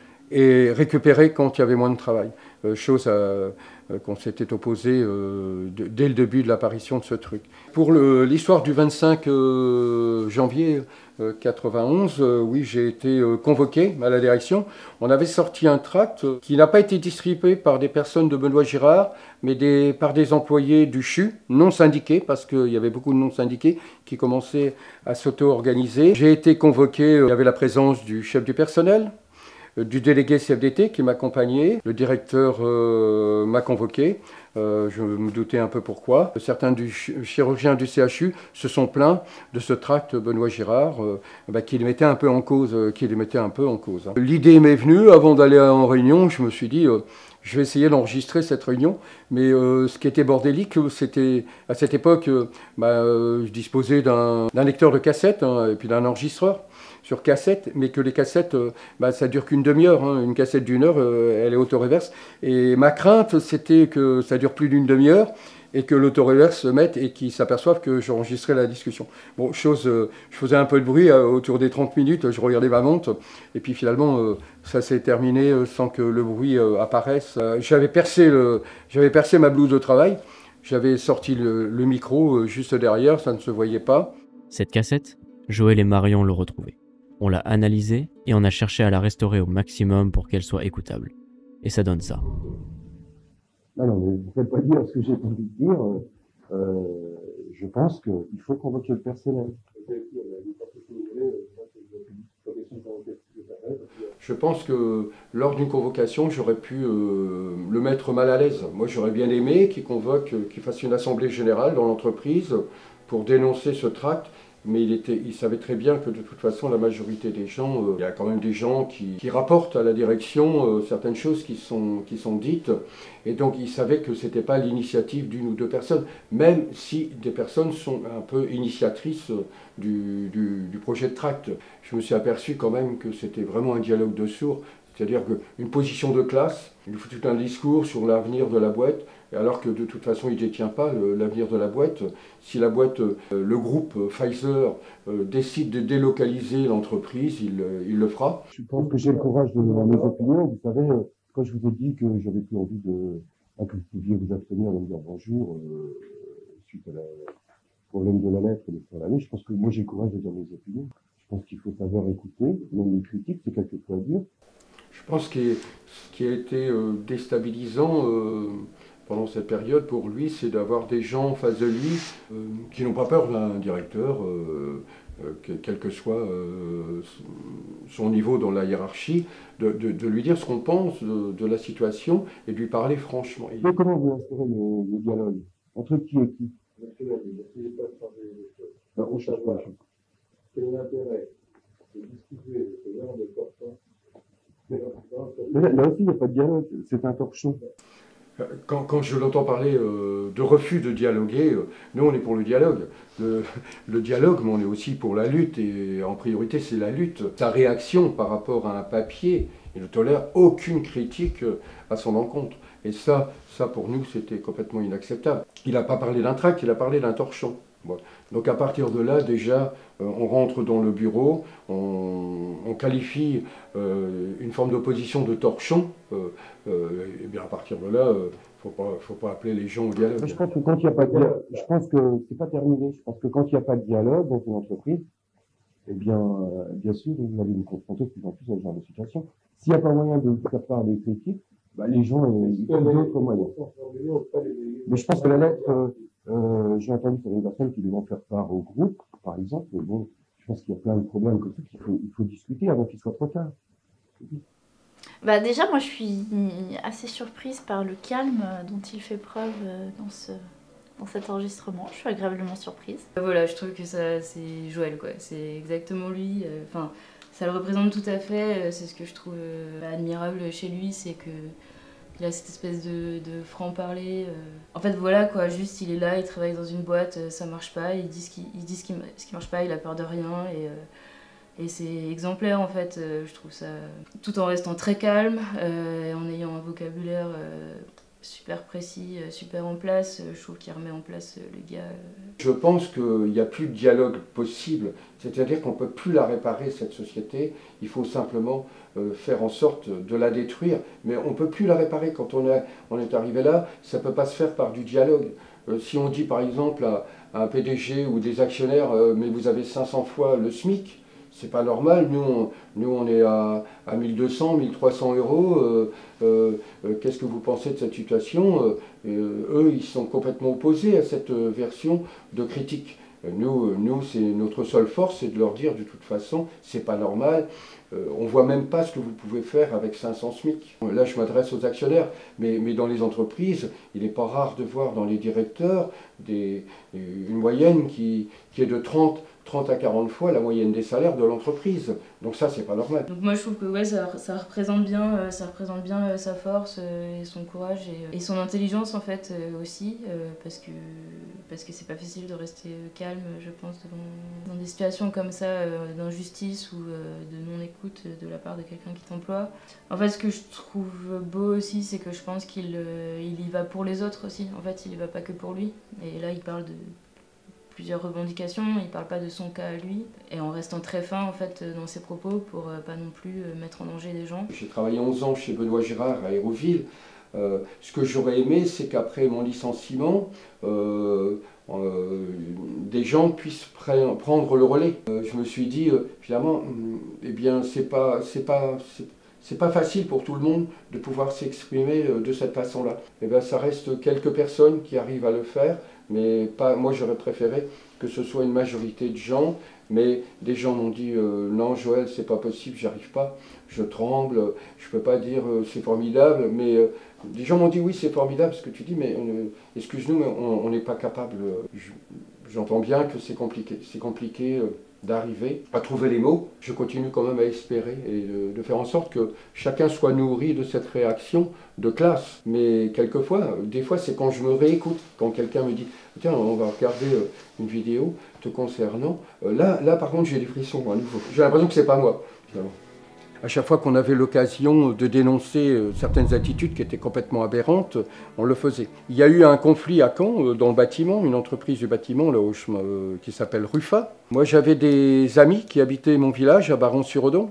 et récupérer quand il y avait moins de travail. Euh, chose à, euh, qu'on s'était opposé euh, de, dès le début de l'apparition de ce truc. Pour l'histoire du vingt-cinq euh, janvier euh, quatre-vingt-onze, euh, oui, j'ai été euh, convoqué à la direction. On avait sorti un tract euh, qui n'a pas été distribué par des personnes de Benoît Girard, mais des, par des employés du C H U, non syndiqués, parce qu'il y avait beaucoup de non syndiqués qui commençaient à s'auto-organiser. J'ai été convoqué, euh, il y avait la présence du chef du personnel, du délégué C F D T qui m'accompagnait. Le directeur euh, m'a convoqué. Euh, je me doutais un peu pourquoi. Certains du ch chirurgiens du C H U se sont plaints de ce tract Benoît Girard euh, bah, qui les mettait un peu en cause. Euh, qui les mettait un peu en cause hein. L'idée m'est venue, avant d'aller en réunion, je me suis dit euh, je vais essayer d'enregistrer cette réunion. Mais euh, ce qui était bordélique, c'était à cette époque, euh, bah, euh, je disposais d'un lecteur de cassette hein, et puis d'un enregistreur sur cassette, mais que les cassettes, euh, bah, ça dure qu'une demi-heure. Hein. Une cassette d'une heure, euh, elle est auto-reverse. Et ma crainte, c'était que ça dure plus d'une demi-heure et que l'auto-reverse se mette et qu'ils s'aperçoivent que j'enregistrais la discussion. Bon, chose, euh, je faisais un peu de bruit euh, autour des trente minutes, je regardais ma montre, et puis finalement, euh, ça s'est terminé euh, sans que le bruit euh, apparaisse. Euh, j'avais percé, le, j'avais percé ma blouse de travail, j'avais sorti le, le micro euh, juste derrière, ça ne se voyait pas. Cette cassette, Joël et Marion l'ont retrouvée. On l'a analysée et on a cherché à la restaurer au maximum pour qu'elle soit écoutable. Et ça donne ça. Non, non, mais vous ne faites pas dire ce que j'ai envie de dire. Euh, je pense qu'il faut convoquer le personnel. Je pense que lors d'une convocation, j'aurais pu euh, le mettre mal à l'aise. Moi, j'aurais bien aimé qu'il convoque, qu'il fasse une assemblée générale dans l'entreprise pour dénoncer ce tract. Mais il, était, il savait très bien que de toute façon, la majorité des gens, euh, il y a quand même des gens qui, qui rapportent à la direction euh, certaines choses qui sont, qui sont dites. Et donc, il savait que ce n'était pas l'initiative d'une ou deux personnes, même si des personnes sont un peu initiatrices du, du, du projet de tract. Je me suis aperçu quand même que c'était vraiment un dialogue de sourds. C'est-à-dire qu'une position de classe, il faut tout un discours sur l'avenir de la boîte, alors que de toute façon il ne détient pas l'avenir de la boîte. Si la boîte, le groupe Pfizer décide de délocaliser l'entreprise, il, il le fera. Je pense que j'ai le courage de donner mes opinions. Vous savez, quand je vous ai dit que j'avais plus envie de, que vous pouviez vous abstenir de me dire bonjour, euh, suite à la problème de la lettre de fin d'année, je pense que moi j'ai le courage de dire mes opinions. Je pense qu'il faut savoir écouter, même les critiques, c'est quelquefois dur. Je pense que ce qui a été euh, déstabilisant euh, pendant cette période pour lui, c'est d'avoir des gens en face de lui euh, qui n'ont pas peur d'un directeur, euh, euh, que, quel que soit euh, son niveau dans la hiérarchie, de, de, de lui dire ce qu'on pense de, de la situation et de lui parler franchement. Mais comment vous instaurez le, le dialogue entre qui et qui? Ben, on cherche pas. Quel est l'intérêt de discuter de ce genre de portant? Mais là, là aussi, il n'y a pas de dialogue, c'est un torchon. Quand, quand je l'entends parler euh, de refus de dialoguer, euh, nous on est pour le dialogue. Le, le dialogue, mais on est aussi pour la lutte, et en priorité c'est la lutte. Sa réaction par rapport à un papier, il ne tolère aucune critique à son encontre. Et ça, ça pour nous c'était complètement inacceptable. Il n'a pas parlé d'un tract, il a parlé d'un torchon. Bon. Donc à partir de là, déjà, euh, on rentre dans le bureau, on, on qualifie euh, une forme d'opposition de torchon, euh, euh, et bien à partir de là, il euh, ne faut pas, faut pas appeler les gens au dialogue. Mais je pense que quand il n'y a pas de dialogue, je pense que c'est pas terminé. Je pense que quand il n'y a pas de dialogue dans une entreprise, eh bien, euh, bien sûr, vous allez vous confronter de plus en plus à ce genre de situation. S'il n'y a pas moyen de faire part des critiques, bah, les gens, ils trouvent d'autres moyens. Mais je pense que la lettre, euh, Euh, j'ai entendu qu'il y a des personnes qui devront faire part au groupe, par exemple, mais bon, je pense qu'il y a plein de problèmes comme ça qu'il faut, il faut discuter avant qu'il soit trop tard. Bah déjà, moi je suis assez surprise par le calme dont il fait preuve dans, ce, dans cet enregistrement. Je suis agréablement surprise. Voilà, je trouve que ça, c'est Joël, quoi. C'est exactement lui. Enfin, euh, ça le représente tout à fait. C'est ce que je trouve euh, admirable chez lui, c'est que il a cette espèce de, de franc-parler. Euh. En fait, voilà, quoi. Juste, il est là, il travaille dans une boîte, ça marche pas. Il dit ce qui, il dit ce qui, ce qui marche pas, il a peur de rien. Et, euh, Et c'est exemplaire en fait, euh, je trouve ça, tout en restant très calme, euh, en ayant un vocabulaire euh, super précis, euh, super en place, euh, je trouve qu'il remet en place euh, le gars. Euh... Je pense qu'il n'y a plus de dialogue possible, c'est-à-dire qu'on ne peut plus la réparer cette société, il faut simplement euh, faire en sorte de la détruire, mais on ne peut plus la réparer quand on est, on est arrivé là, ça ne peut pas se faire par du dialogue. Euh, si on dit par exemple à, à un P D G ou des actionnaires, euh, mais vous avez cinq cents fois le SMIC, c'est pas normal, nous on, nous on est à, à mille deux cents, mille trois cents euros, euh, euh, euh, qu'est-ce que vous pensez de cette situation? euh, euh, Eux, ils sont complètement opposés à cette euh, version de critique. Euh, nous, nous c'est notre seule force, c'est de leur dire de toute façon, c'est pas normal, euh, on voit même pas ce que vous pouvez faire avec cinq cents SMIC. Là, je m'adresse aux actionnaires, mais, mais dans les entreprises, il n'est pas rare de voir dans les directeurs des, une moyenne qui, qui est de trente à quarante fois la moyenne des salaires de l'entreprise. Donc ça, c'est pas normal. Donc moi, je trouve que ouais, ça, ça représente bien, euh, ça représente bien euh, sa force euh, et son courage et, et son intelligence en fait euh, aussi, euh, parce que parce que c'est pas facile de rester euh, calme, je pense, devant, dans des situations comme ça euh, d'injustice ou euh, de non-écoute de la part de quelqu'un qui t'emploie. En fait, ce que je trouve beau aussi, c'est que je pense qu'il euh, il y va pour les autres aussi. En fait, il y va pas que pour lui. Et là, il parle de plusieurs revendications, il parle pas de son cas à lui, et en restant très fin en fait dans ses propos pour euh, pas non plus euh, mettre en danger des gens. J'ai travaillé onze ans chez Benoît Girard à Hérouville. Euh, ce que j'aurais aimé, c'est qu'après mon licenciement, euh, euh, des gens puissent pre prendre le relais. Euh, je me suis dit, euh, finalement, eh bien, c'est pas, c'est pas, c'est pas facile pour tout le monde de pouvoir s'exprimer de cette façon-là. Eh bien, ça reste quelques personnes qui arrivent à le faire. Mais pas, moi j'aurais préféré que ce soit une majorité de gens, mais des gens m'ont dit euh, non Joël, c'est pas possible, j'arrive pas, je tremble, je peux pas dire euh, c'est formidable, mais euh, des gens m'ont dit oui c'est formidable ce que tu dis, mais euh, excuse-nous, mais on n'est pas capable, j'entends bien que c'est compliqué, c'est compliqué euh, d'arriver à trouver les mots. Je continue quand même à espérer et de, de faire en sorte que chacun soit nourri de cette réaction de classe. Mais quelquefois, des fois c'est quand je me réécoute, quand quelqu'un me dit « Tiens, on va regarder une vidéo te concernant », là, là par contre j'ai des frissons à nouveau. J'ai l'impression que c'est pas moi, finalement. À chaque fois qu'on avait l'occasion de dénoncer certaines attitudes qui étaient complètement aberrantes, on le faisait. Il y a eu un conflit à Caen, dans le bâtiment, une entreprise du bâtiment là, où je, euh, qui s'appelle Rufa. Moi j'avais des amis qui habitaient mon village à Baron-sur-Odon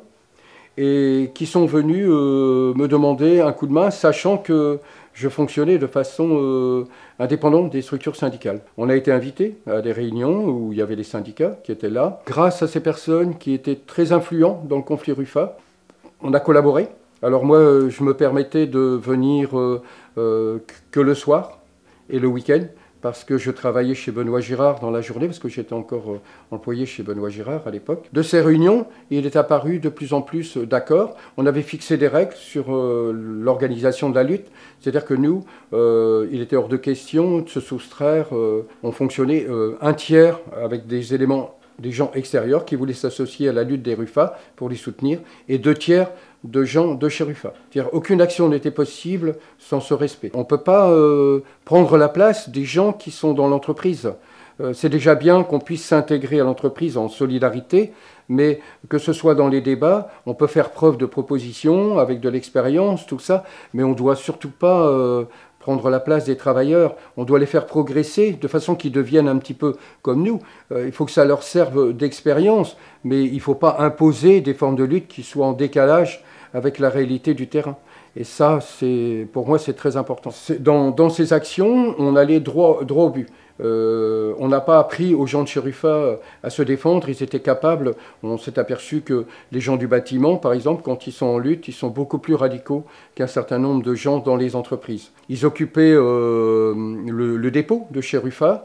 et qui sont venus euh, me demander un coup de main, sachant que je fonctionnais de façon euh, indépendante des structures syndicales. On a été invités à des réunions où il y avait les syndicats qui étaient là. Grâce à ces personnes qui étaient très influents dans le conflit Rufa, on a collaboré. Alors moi, je me permettais de venir euh, euh, que le soir et le week-end, parce que je travaillais chez Benoît Girard dans la journée, parce que j'étais encore euh, employé chez Benoît Girard à l'époque. De ces réunions, il est apparu de plus en plus d'accords. On avait fixé des règles sur euh, l'organisation de la lutte, c'est-à-dire que nous, euh, il était hors de question de se soustraire. Euh, on fonctionnait euh, un tiers avec des éléments, des gens extérieurs qui voulaient s'associer à la lutte des Rufa pour les soutenir, et deux tiers de gens de chez Rufa. C'est-à-dire aucune action n'était possible sans ce respect. On ne peut pas euh, prendre la place des gens qui sont dans l'entreprise. Euh, c'est déjà bien qu'on puisse s'intégrer à l'entreprise en solidarité, mais que ce soit dans les débats, on peut faire preuve de proposition avec de l'expérience, tout ça, mais on ne doit surtout pas euh, prendre la place des travailleurs, on doit les faire progresser de façon qu'ils deviennent un petit peu comme nous. Euh, il faut que ça leur serve d'expérience, mais il ne faut pas imposer des formes de lutte qui soient en décalage avec la réalité du terrain. Et ça, pour moi, c'est très important. Dans, dans ces actions, on allait droit, droit au but. Euh, on n'a pas appris aux gens de chez Rufa à se défendre, ils étaient capables. On s'est aperçu que les gens du bâtiment, par exemple, quand ils sont en lutte, ils sont beaucoup plus radicaux qu'un certain nombre de gens dans les entreprises. Ils occupaient euh, le, le dépôt de chez Rufa,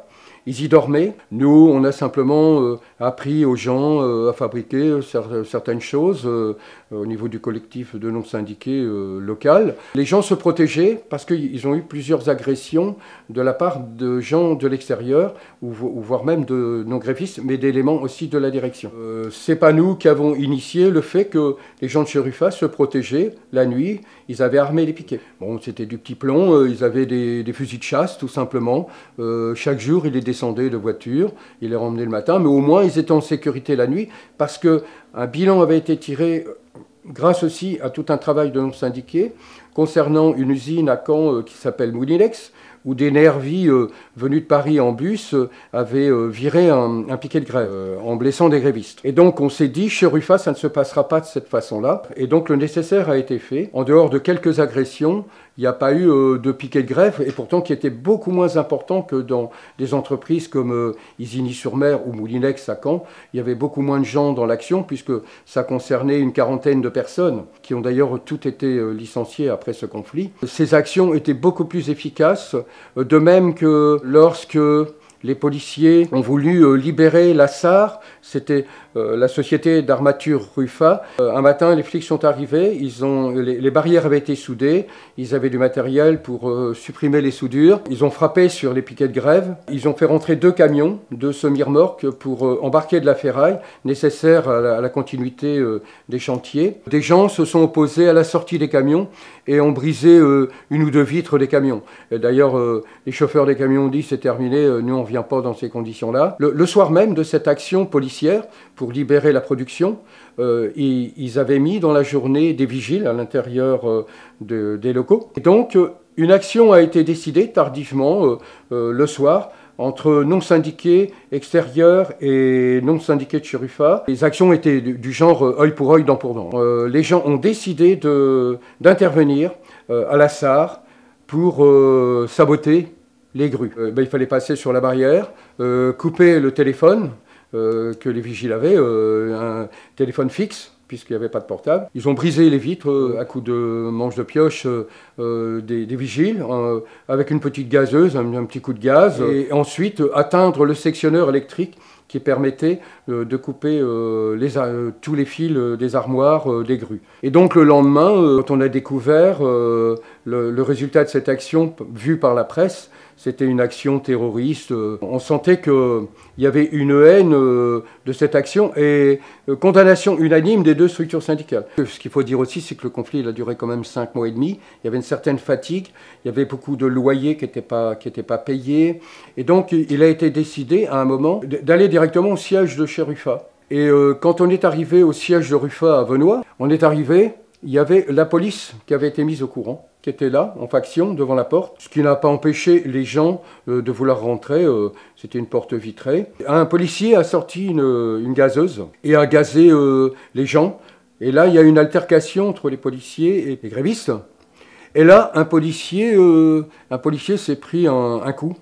ils y dormaient. Nous, on a simplement euh, appris aux gens euh, à fabriquer certaines choses euh, au niveau du collectif de non-syndiqués euh, local. Les gens se protégeaient parce qu'ils ont eu plusieurs agressions de la part de gens de l'extérieur, ou, ou voire même de non-grévistes, mais d'éléments aussi de la direction. Euh, c'est pas nous qui avons initié le fait que les gens de chez Ruffat se protégeaient la nuit. Ils avaient armé les piquets. Bon, c'était du petit plomb, euh, ils avaient des, des fusils de chasse, tout simplement. Euh, chaque jour, ils les descendaient de voiture, ils les ramenaient le matin, mais au moins, ils étaient en sécurité la nuit, parce qu'un bilan avait été tiré, grâce aussi à tout un travail de non-syndiqués, concernant une usine à Caen euh, qui s'appelle Moulinex, où des nervis euh, venus de Paris en bus euh, avaient euh, viré un, un piquet de grève euh, en blessant des grévistes. Et donc on s'est dit, chez Ruffat, ça ne se passera pas de cette façon-là. Et donc le nécessaire a été fait. En dehors de quelques agressions, il n'y a pas eu euh, de piquet de grève, et pourtant qui était beaucoup moins important que dans des entreprises comme euh, Isigny-sur-Mer ou Moulinex à Caen. Il y avait beaucoup moins de gens dans l'action, puisque ça concernait une quarantaine de personnes, qui ont d'ailleurs toutes été euh, licenciées après ce conflit. Ces actions étaient beaucoup plus efficaces, euh, de même que lorsque les policiers ont voulu euh, libérer la S A R, c'était euh, la société d'armature Ruffat. Euh, un matin, les flics sont arrivés, ils ont, les, les barrières avaient été soudées, ils avaient du matériel pour euh, supprimer les soudures. Ils ont frappé sur les piquets de grève, ils ont fait rentrer deux camions, deux semi-remorques pour euh, embarquer de la ferraille nécessaire à la, à la continuité euh, des chantiers. Des gens se sont opposés à la sortie des camions et ont brisé euh, une ou deux vitres des camions. D'ailleurs, euh, les chauffeurs des camions ont dit c'est terminé, euh, nous on ne vient pas dans ces conditions-là. Le, le soir même de cette action policière pour libérer la production, euh, ils, ils avaient mis dans la journée des vigiles à l'intérieur euh, de, des locaux. Et donc, euh, une action a été décidée tardivement euh, euh, le soir entre non-syndiqués extérieurs et non-syndiqués de chez Ruffat. Les actions étaient du, du genre euh, œil pour œil, dent pour dent. Euh, les gens ont décidé de, d'intervenir euh, à la S A R pour euh, saboter les grues. Euh, ben, il fallait passer sur la barrière, euh, couper le téléphone euh, que les vigiles avaient, euh, un téléphone fixe, puisqu'il n'y avait pas de portable. Ils ont brisé les vitres euh, à coups de manches de pioche euh, des, des vigiles, euh, avec une petite gazeuse, un, un petit coup de gaz, et ensuite euh, atteindre le sectionneur électrique qui permettait euh, de couper euh, les, euh, tous les fils euh, des armoires euh, des grues. Et donc le lendemain, euh, quand on a découvert euh, le, le résultat de cette action vue par la presse, c'était une action terroriste. On sentait qu'il y avait une haine de cette action et condamnation unanime des deux structures syndicales. Ce qu'il faut dire aussi, c'est que le conflit il a duré quand même cinq mois et demi. Il y avait une certaine fatigue, il y avait beaucoup de loyers qui n'étaient pas, qui n'étaient pas payés. Et donc, il a été décidé à un moment d'aller directement au siège de chez Ruffat. Et euh, quand on est arrivé au siège de Ruffat à Venoy, on est arrivé, il y avait la police qui avait été mise au courant, qui était là, en faction, devant la porte, ce qui n'a pas empêché les gens euh, de vouloir rentrer, euh, c'était une porte vitrée. Un policier a sorti une, une gazeuse et a gazé euh, les gens, et là il y a une altercation entre les policiers et les grévistes, et là un policier, euh, un policier s'est pris un, un coup,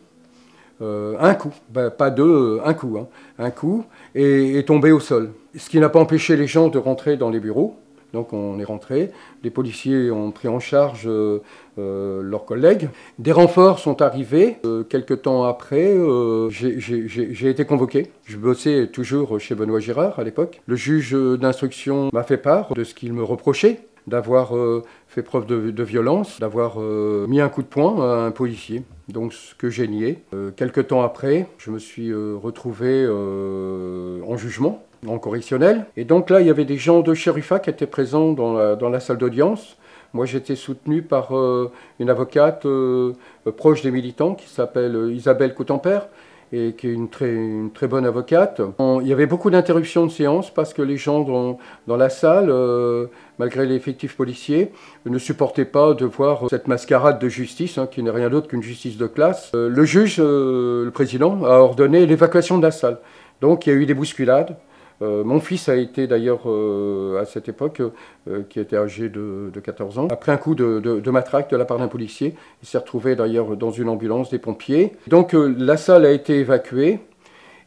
euh, un coup, ben, pas deux, un coup, hein, un coup, et est tombé au sol. Ce qui n'a pas empêché les gens de rentrer dans les bureaux. Donc on est rentré, les policiers ont pris en charge euh, euh, leurs collègues. Des renforts sont arrivés. Euh, quelques temps après, euh, j'ai été convoqué. Je bossais toujours chez Benoît Girard à l'époque. Le juge d'instruction m'a fait part de ce qu'il me reprochait, d'avoir euh, fait preuve de, de violence, d'avoir euh, mis un coup de poing à un policier. Donc ce que j'ai nié. Euh, quelques temps après, je me suis euh, retrouvé euh, en jugement, en correctionnel. Et donc là, il y avait des gens de chez Ruffat qui étaient présents dans la, dans la salle d'audience. Moi, j'étais soutenu par euh, une avocate euh, proche des militants qui s'appelle Isabelle Coutempère et qui est une très, une très bonne avocate. Il y avait beaucoup d'interruptions de séance parce que les gens dans, dans la salle, euh, malgré l'effectif policier, ne supportaient pas de voir cette mascarade de justice, hein, qui n'est rien d'autre qu'une justice de classe. Euh, le juge, euh, le président, a ordonné l'évacuation de la salle. Donc il y a eu des bousculades. Euh, mon fils a été d'ailleurs euh, à cette époque, euh, qui était âgé de, de quatorze ans, après un coup de, de, de matraque de la part d'un policier. Il s'est retrouvé d'ailleurs dans une ambulance des pompiers. Donc euh, la salle a été évacuée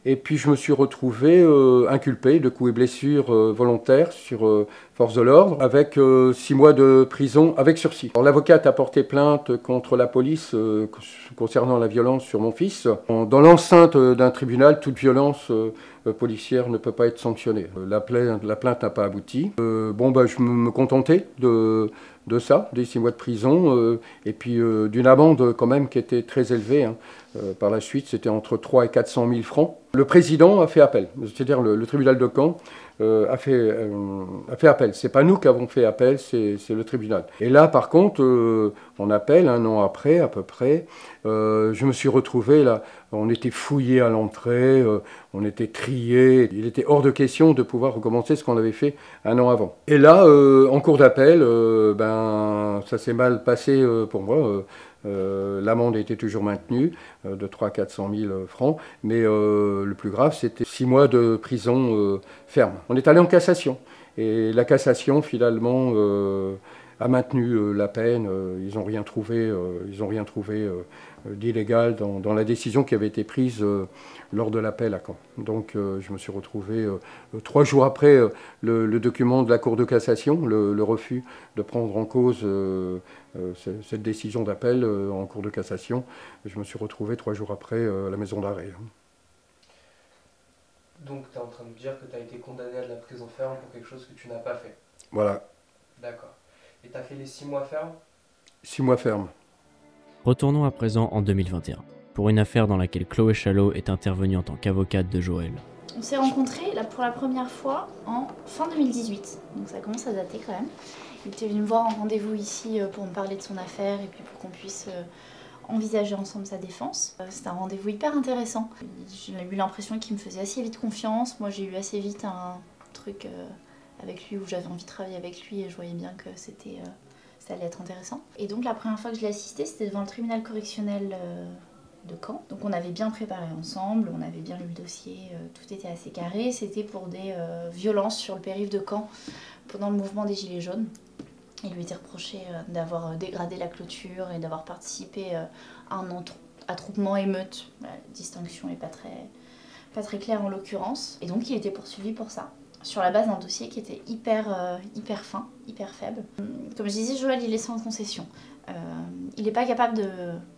Et puis je me suis retrouvé euh, inculpé de coups et blessures euh, volontaires sur euh, force de l'ordre, avec euh, six mois de prison avec sursis. L'avocate a porté plainte contre la police euh, concernant la violence sur mon fils. Dans l'enceinte d'un tribunal, toute violence euh, policière ne peut pas être sanctionnée. La plainte, la plainte n'a pas abouti. Euh, bon, bah, je me contentais de, de ça, des six mois de prison, euh, et puis euh, d'une amende quand même qui était très élevée. Hein. Euh, par la suite, c'était entre trois et quatre cent mille francs. Le président a fait appel, c'est-à-dire le, le tribunal de Caen euh, a, fait, euh, a fait appel. C'est pas nous qui avons fait appel, c'est le tribunal. Et là, par contre, euh, on appelle un an après, à peu près. Euh, je me suis retrouvé là, on était fouillé à l'entrée, euh, on était trié. Il était hors de question de pouvoir recommencer ce qu'on avait fait un an avant. Et là, euh, en cours d'appel, euh, ben, ça s'est mal passé euh, pour moi. Euh, Euh, L'amende était toujours maintenue euh, de trois à quatre cent mille francs, mais euh, le plus grave, c'était six mois de prison euh, ferme. On est allé en cassation, et la cassation, finalement, euh, a maintenu euh, la peine. Euh, ils n'ont rien trouvé, euh, ils ont rien trouvé euh, d'illégal dans, dans la décision qui avait été prise euh, lors de l'appel à Caen. Donc euh, je me suis retrouvé euh, trois jours après euh, le, le document de la Cour de cassation, le, le refus de prendre en cause euh, euh, cette décision d'appel euh, en Cour de cassation. Je me suis retrouvé trois jours après euh, à la maison d'arrêt. Donc tu es en train de dire que tu as été condamné à de la prison ferme pour quelque chose que tu n'as pas fait. Voilà. D'accord. Et tu as fait les six mois ferme? Six mois ferme. Retournons à présent en deux mille vingt et un, pour une affaire dans laquelle Chloé Chalot est intervenue en tant qu'avocate de Joël. On s'est rencontrés là, pour la première fois en fin deux mille dix-huit, donc ça commence à dater quand même. Il était venu me voir en rendez-vous ici pour me parler de son affaire et puis pour qu'on puisse envisager ensemble sa défense. C'était un rendez-vous hyper intéressant. J'ai eu l'impression qu'il me faisait assez vite confiance. Moi j'ai eu assez vite un truc avec lui où j'avais envie de travailler avec lui et je voyais bien que c'était... ça allait être intéressant. Et donc la première fois que je l'ai assisté, c'était devant le tribunal correctionnel euh, de Caen. Donc on avait bien préparé ensemble, on avait bien lu le dossier, euh, tout était assez carré. C'était pour des euh, violences sur le périph' de Caen pendant le mouvement des Gilets jaunes. Il lui était reproché euh, d'avoir dégradé la clôture et d'avoir participé euh, à un attroupement émeute. La distinction n'est pas très, pas très claire en l'occurrence. Et donc il était poursuivi pour ça, sur la base d'un dossier qui était hyper, euh, hyper fin, hyper faible. Comme je disais, Joël, il est sans concession. Euh, il n'est pas capable de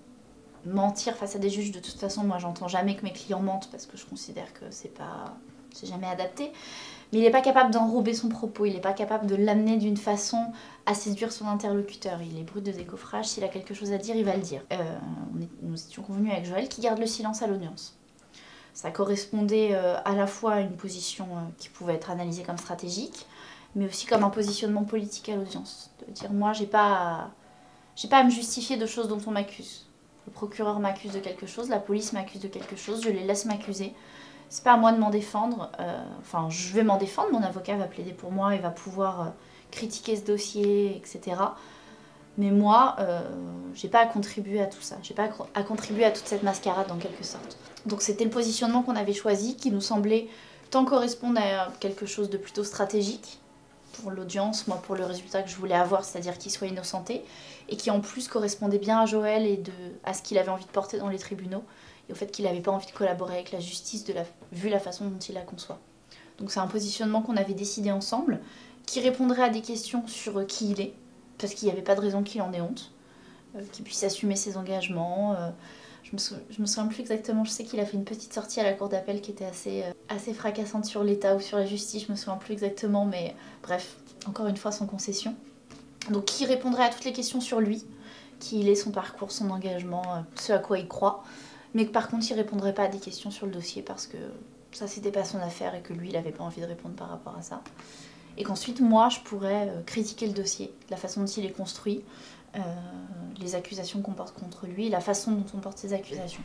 mentir face à des juges. De toute façon, moi, j'entends jamais que mes clients mentent parce que je considère que c'est pas, c'est jamais adapté. Mais il n'est pas capable d'enrober son propos, il n'est pas capable de l'amener d'une façon à séduire son interlocuteur. Il est brut de décoffrage, s'il a quelque chose à dire, il va le dire. Euh, on est, nous étions convenus avec Joël qui garde le silence à l'audience. Ça correspondait euh, à la fois à une position euh, qui pouvait être analysée comme stratégique, mais aussi comme un positionnement politique à l'audience. De dire, moi, j'ai pas, j'ai pas à me justifier de choses dont on m'accuse. Le procureur m'accuse de quelque chose, la police m'accuse de quelque chose, je les laisse m'accuser. C'est pas à moi de m'en défendre. Euh, enfin, je vais m'en défendre, mon avocat va plaider pour moi et va pouvoir euh, critiquer ce dossier, et cetera. Mais moi, euh, j'ai pas à contribuer à tout ça. J'ai pas à contribuer à toute cette mascarade, en quelque sorte. Donc c'était le positionnement qu'on avait choisi, qui nous semblait tant correspondre à quelque chose de plutôt stratégique pour l'audience, moi pour le résultat que je voulais avoir, c'est-à-dire qu'il soit innocenté, et qui en plus correspondait bien à Joël et de, à ce qu'il avait envie de porter dans les tribunaux, et au fait qu'il n'avait pas envie de collaborer avec la justice, de la, vu la façon dont il la conçoit. Donc c'est un positionnement qu'on avait décidé ensemble, qui répondrait à des questions sur qui il est, parce qu'il n'y avait pas de raison qu'il en ait honte, euh, qu'il puisse assumer ses engagements. Euh, je, me souviens, je me souviens plus exactement, je sais qu'il a fait une petite sortie à la cour d'appel qui était assez, euh, assez fracassante sur l'État ou sur la justice, je me souviens plus exactement, mais bref, encore une fois sans concession. Donc qui répondrait à toutes les questions sur lui, qui il est, son parcours, son engagement, euh, ce à quoi il croit, mais que par contre il répondrait pas à des questions sur le dossier parce que ça c'était pas son affaire et que lui il avait pas envie de répondre par rapport à ça. Et qu'ensuite moi je pourrais euh, critiquer le dossier, la façon dont il est construit, euh, les accusations qu'on porte contre lui, la façon dont on porte ces accusations.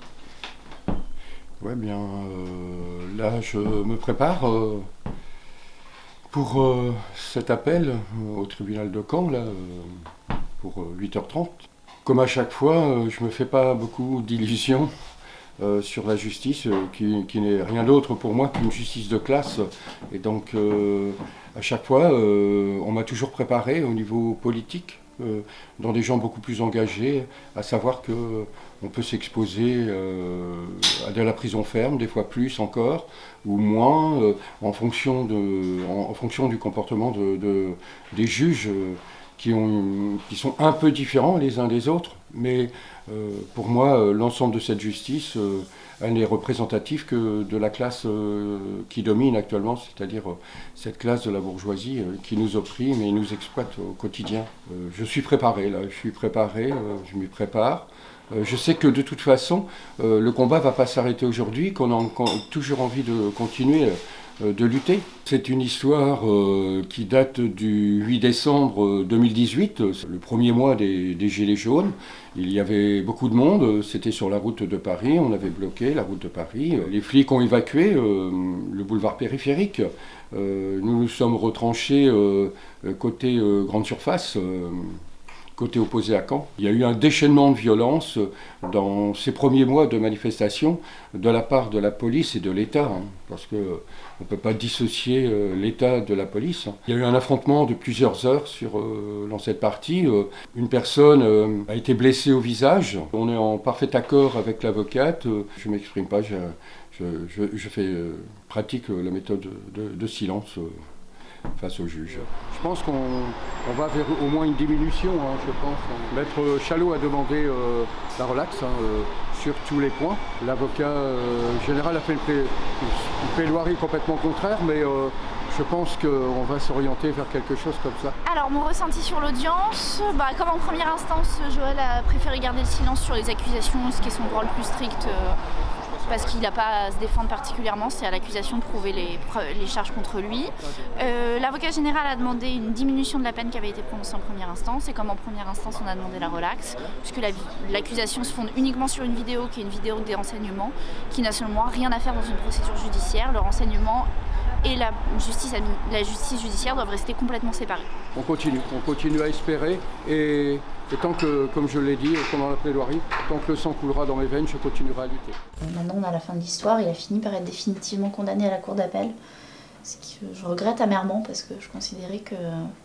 Ouais bien, euh, là je me prépare euh, pour euh, cet appel euh, au tribunal de Caen, là, euh, pour euh, huit heures trente. Comme à chaque fois, euh, je me fais pas beaucoup d'illusions Euh, sur la justice, euh, qui, qui n'est rien d'autre pour moi qu'une justice de classe. Et donc, euh, à chaque fois, euh, on m'a toujours préparé au niveau politique euh, dans des gens beaucoup plus engagés, à savoir qu'on peut s'exposer euh, à de la prison ferme, des fois plus encore, ou moins, euh, en, fonction de, en, en fonction du comportement de, de, des juges euh, qui, ont, qui sont un peu différents les uns des autres. Mais euh, pour moi, euh, l'ensemble de cette justice, euh, elle n'est représentative que de la classe euh, qui domine actuellement, c'est-à-dire euh, cette classe de la bourgeoisie euh, qui nous opprime et nous exploite au quotidien. Euh, je suis préparé, là, je suis préparé, euh, je m'y prépare. Euh, je sais que de toute façon, euh, le combat ne va pas s'arrêter aujourd'hui, qu'on a encore, toujours envie de continuer euh, de lutter. C'est une histoire euh, qui date du huit décembre deux mille dix-huit, le premier mois des, des Gilets jaunes. Il y avait beaucoup de monde, c'était sur la route de Paris, on avait bloqué la route de Paris. Les flics ont évacué euh, le boulevard périphérique. Euh, nous nous sommes retranchés euh, côté euh, grande surface. Euh, côté opposé à Caen. Il y a eu un déchaînement de violence dans ces premiers mois de manifestation de la part de la police et de l'État, hein, parce qu'on ne peut pas dissocier euh, l'État de la police. Il y a eu un affrontement de plusieurs heures sur, euh, dans cette partie. Euh, une personne euh, a été blessée au visage. On est en parfait accord avec l'avocate. Euh, je ne m'exprime pas, je, je, je, je fais euh, pratique euh, la méthode de, de silence. Euh, face au juge. Je pense qu'on on va vers au moins une diminution, hein, je pense. Maître Chalot a demandé euh, la relaxe hein, euh, sur tous les points. L'avocat euh, général a fait une, plai une plaidoirie complètement contraire, mais euh, je pense qu'on va s'orienter vers quelque chose comme ça. Alors mon ressenti sur l'audience, bah, comme en première instance, Joël a préféré garder le silence sur les accusations, ce qui est son droit le plus strict. Euh, parce qu'il n'a pas à se défendre particulièrement, c'est à l'accusation de prouver les, les charges contre lui. Euh, L'avocat général a demandé une diminution de la peine qui avait été prononcée en première instance, et comme en première instance on a demandé la relaxe, puisque l'accusation la, se fonde uniquement sur une vidéo qui est une vidéo des renseignements, qui n'a seulement rien à faire dans une procédure judiciaire. Le renseignement et la justice, la justice judiciaire doivent rester complètement séparés. On continue, on continue à espérer, et, et tant que, comme je l'ai dit pendant la plaidoirie, tant que le sang coulera dans mes veines, je continuerai à lutter. Maintenant on a la fin de l'histoire, il a fini par être définitivement condamné à la cour d'appel, ce que je regrette amèrement parce que je considérais que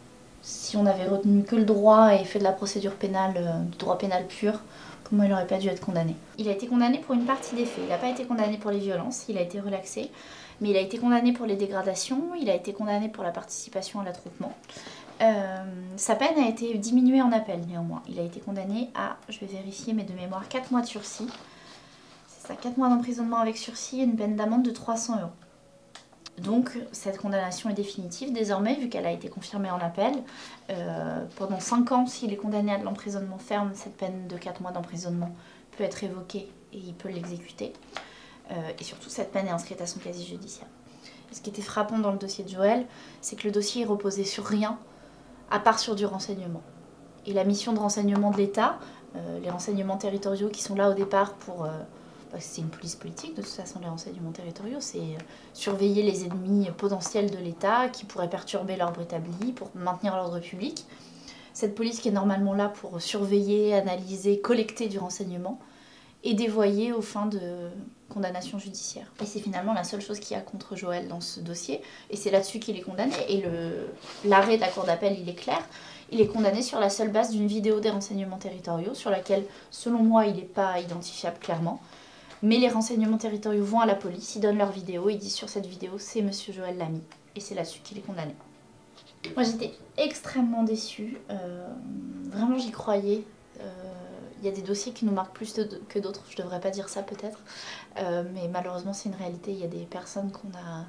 si on avait retenu que le droit et fait de la procédure pénale, du droit pénal pur, pour moi il n'aurait pas dû être condamné. Il a été condamné pour une partie des faits, il n'a pas été condamné pour les violences, il a été relaxé. Mais il a été condamné pour les dégradations, il a été condamné pour la participation à l'attroupement. Euh, sa peine a été diminuée en appel néanmoins. Il a été condamné à, je vais vérifier mais de mémoire, quatre mois de sursis. C'est ça, quatre mois d'emprisonnement avec sursis et une peine d'amende de trois cents euros. Donc cette condamnation est définitive désormais vu qu'elle a été confirmée en appel. Euh, pendant cinq ans, s'il est condamné à de l'emprisonnement ferme, cette peine de quatre mois d'emprisonnement peut être évoquée et il peut l'exécuter. Euh, et surtout, cette peine est inscrite à son casier judiciaire. Et ce qui était frappant dans le dossier de Joël, c'est que le dossier reposait sur rien, à part sur du renseignement. Et la mission de renseignement de l'État, euh, les renseignements territoriaux qui sont là au départ pour... Euh, parce que c'est une police politique, de toute façon, les renseignements territoriaux, c'est euh, surveiller les ennemis potentiels de l'État qui pourraient perturber l'ordre établi pour maintenir l'ordre public. Cette police qui est normalement là pour surveiller, analyser, collecter du renseignement, et dévoyé aux fins de condamnation judiciaire. Et c'est finalement la seule chose qu'il y a contre Joël dans ce dossier, et c'est là-dessus qu'il est condamné, et l'arrêt de la cour d'appel, il est clair, il est condamné sur la seule base d'une vidéo des renseignements territoriaux, sur laquelle, selon moi, il n'est pas identifiable clairement, mais les renseignements territoriaux vont à la police, ils donnent leur vidéo, ils disent sur cette vidéo, c'est monsieur Joël Lamy, et c'est là-dessus qu'il est condamné. Moi j'étais extrêmement déçue, euh, vraiment j'y croyais. Euh, Il y a des dossiers qui nous marquent plus que d'autres, je devrais pas dire ça peut-être, euh, mais malheureusement c'est une réalité, il y a des personnes qu'on a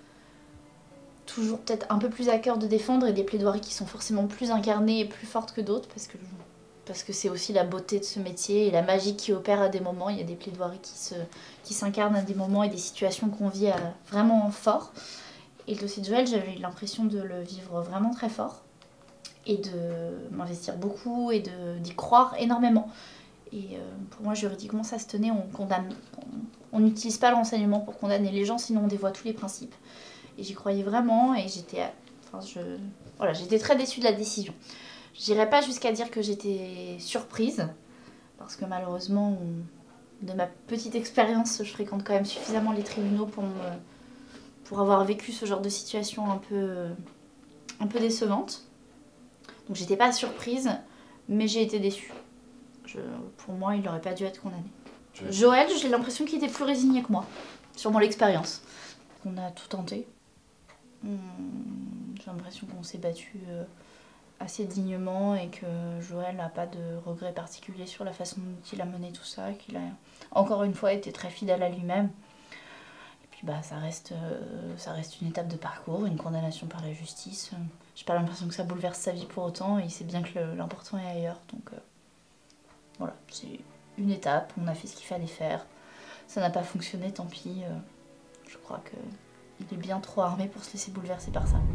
toujours peut-être un peu plus à cœur de défendre et des plaidoiries qui sont forcément plus incarnées et plus fortes que d'autres parce que parce que c'est aussi la beauté de ce métier et la magie qui opère à des moments. Il y a des plaidoiries qui se qui s'incarnent à des moments et des situations qu'on vit à, vraiment fort. Et le dossier de Joël, j'avais eu l'impression de le vivre vraiment très fort et de m'investir beaucoup et d'y croire énormément. Et euh, pour moi, juridiquement, ça se tenait, on condamne, on n'utilise pas le renseignement pour condamner les gens, sinon on dévoie tous les principes. Et j'y croyais vraiment et j'étais enfin, je, voilà, j'étais très déçue de la décision. J'irai pas jusqu'à dire que j'étais surprise, parce que malheureusement, on, de ma petite expérience, je fréquente quand même suffisamment les tribunaux pour, me, pour avoir vécu ce genre de situation un peu, un peu décevante. Donc j'étais pas surprise, mais j'ai été déçue. Je, pour moi, il n'aurait pas dû être condamné. Je... Joël, j'ai l'impression qu'il était plus résigné que moi, sûrement l'expérience. On a tout tenté. Hum, j'ai l'impression qu'on s'est battu euh, assez dignement et que Joël n'a pas de regret particulier sur la façon dont il a mené tout ça, qu'il a encore une fois été très fidèle à lui-même. Et puis bah, ça reste, euh, ça reste une étape de parcours, une condamnation par la justice. J'ai pas l'impression que ça bouleverse sa vie pour autant, et il sait bien que l'important est ailleurs. Donc euh, voilà, c'est une étape, on a fait ce qu'il fallait faire. Ça n'a pas fonctionné, tant pis. Euh, je crois qu'il est bien trop armé pour se laisser bouleverser par ça.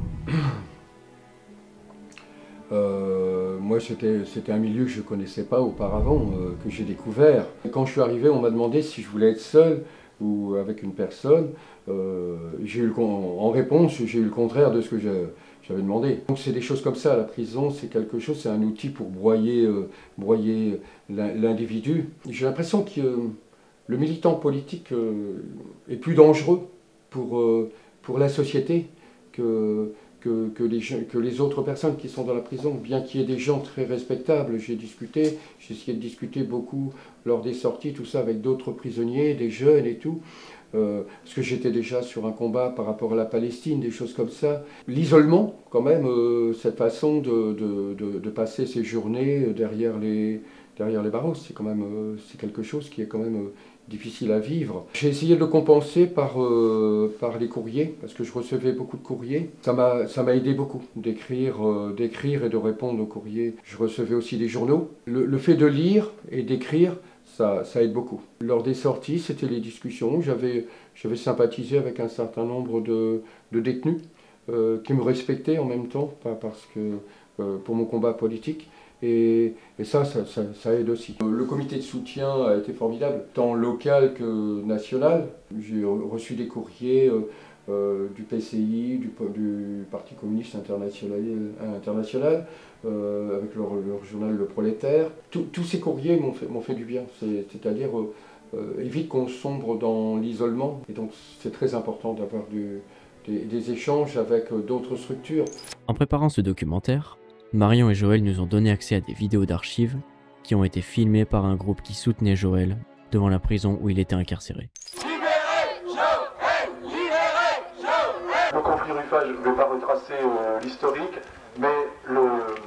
Euh, moi, c'était un milieu que je ne connaissais pas auparavant, euh, que j'ai découvert. Quand je suis arrivé, on m'a demandé si je voulais être seul ou avec une personne. Euh, j'ai eu le, en réponse, j'ai eu le contraire de ce que j'avais demandé. Donc c'est des choses comme ça, la prison, c'est quelque chose, c'est un outil pour broyer, euh, broyer l'individu. J'ai l'impression que euh, le militant politique euh, est plus dangereux pour, euh, pour la société que... Que, que, les, que les autres personnes qui sont dans la prison, bien qu'il y ait des gens très respectables. J'ai discuté, j'ai essayé de discuter beaucoup lors des sorties, tout ça, avec d'autres prisonniers, des jeunes et tout, euh, parce que j'étais déjà sur un combat par rapport à la Palestine, des choses comme ça. L'isolement, quand même, euh, cette façon de, de, de, de passer ses journées derrière les, derrière les barreaux, c'est quand même euh, c'est quelque chose qui est quand même... Euh, difficile à vivre. J'ai essayé de le compenser par, euh, par les courriers, parce que je recevais beaucoup de courriers. Ça m'a ça m'a aidé beaucoup d'écrire euh, d'écrire et de répondre aux courriers. Je recevais aussi des journaux. Le, le fait de lire et d'écrire, ça, ça aide beaucoup. Lors des sorties, c'était les discussions. J'avais j'avais sympathisé avec un certain nombre de, de détenus euh, qui me respectaient en même temps, pas parce que, euh, pour mon combat politique. Et, et ça, ça, ça, ça aide aussi. Le comité de soutien a été formidable, tant local que national. J'ai reçu des courriers euh, euh, du P C I, du, du Parti communiste international, international euh, avec leur, leur journal Le Prolétaire. Tout, tous ces courriers m'ont fait, m'ont fait du bien, c'est-à-dire euh, euh, évite qu'on sombre dans l'isolement. Et donc c'est très important d'avoir des, des échanges avec d'autres structures. En préparant ce documentaire, Marion et Joël nous ont donné accès à des vidéos d'archives qui ont été filmées par un groupe qui soutenait Joël devant la prison où il était incarcéré. Libérez Joël! Libérez Joël! Le conflit Ruffin, je ne vais pas retracer euh, l'historique, mais le,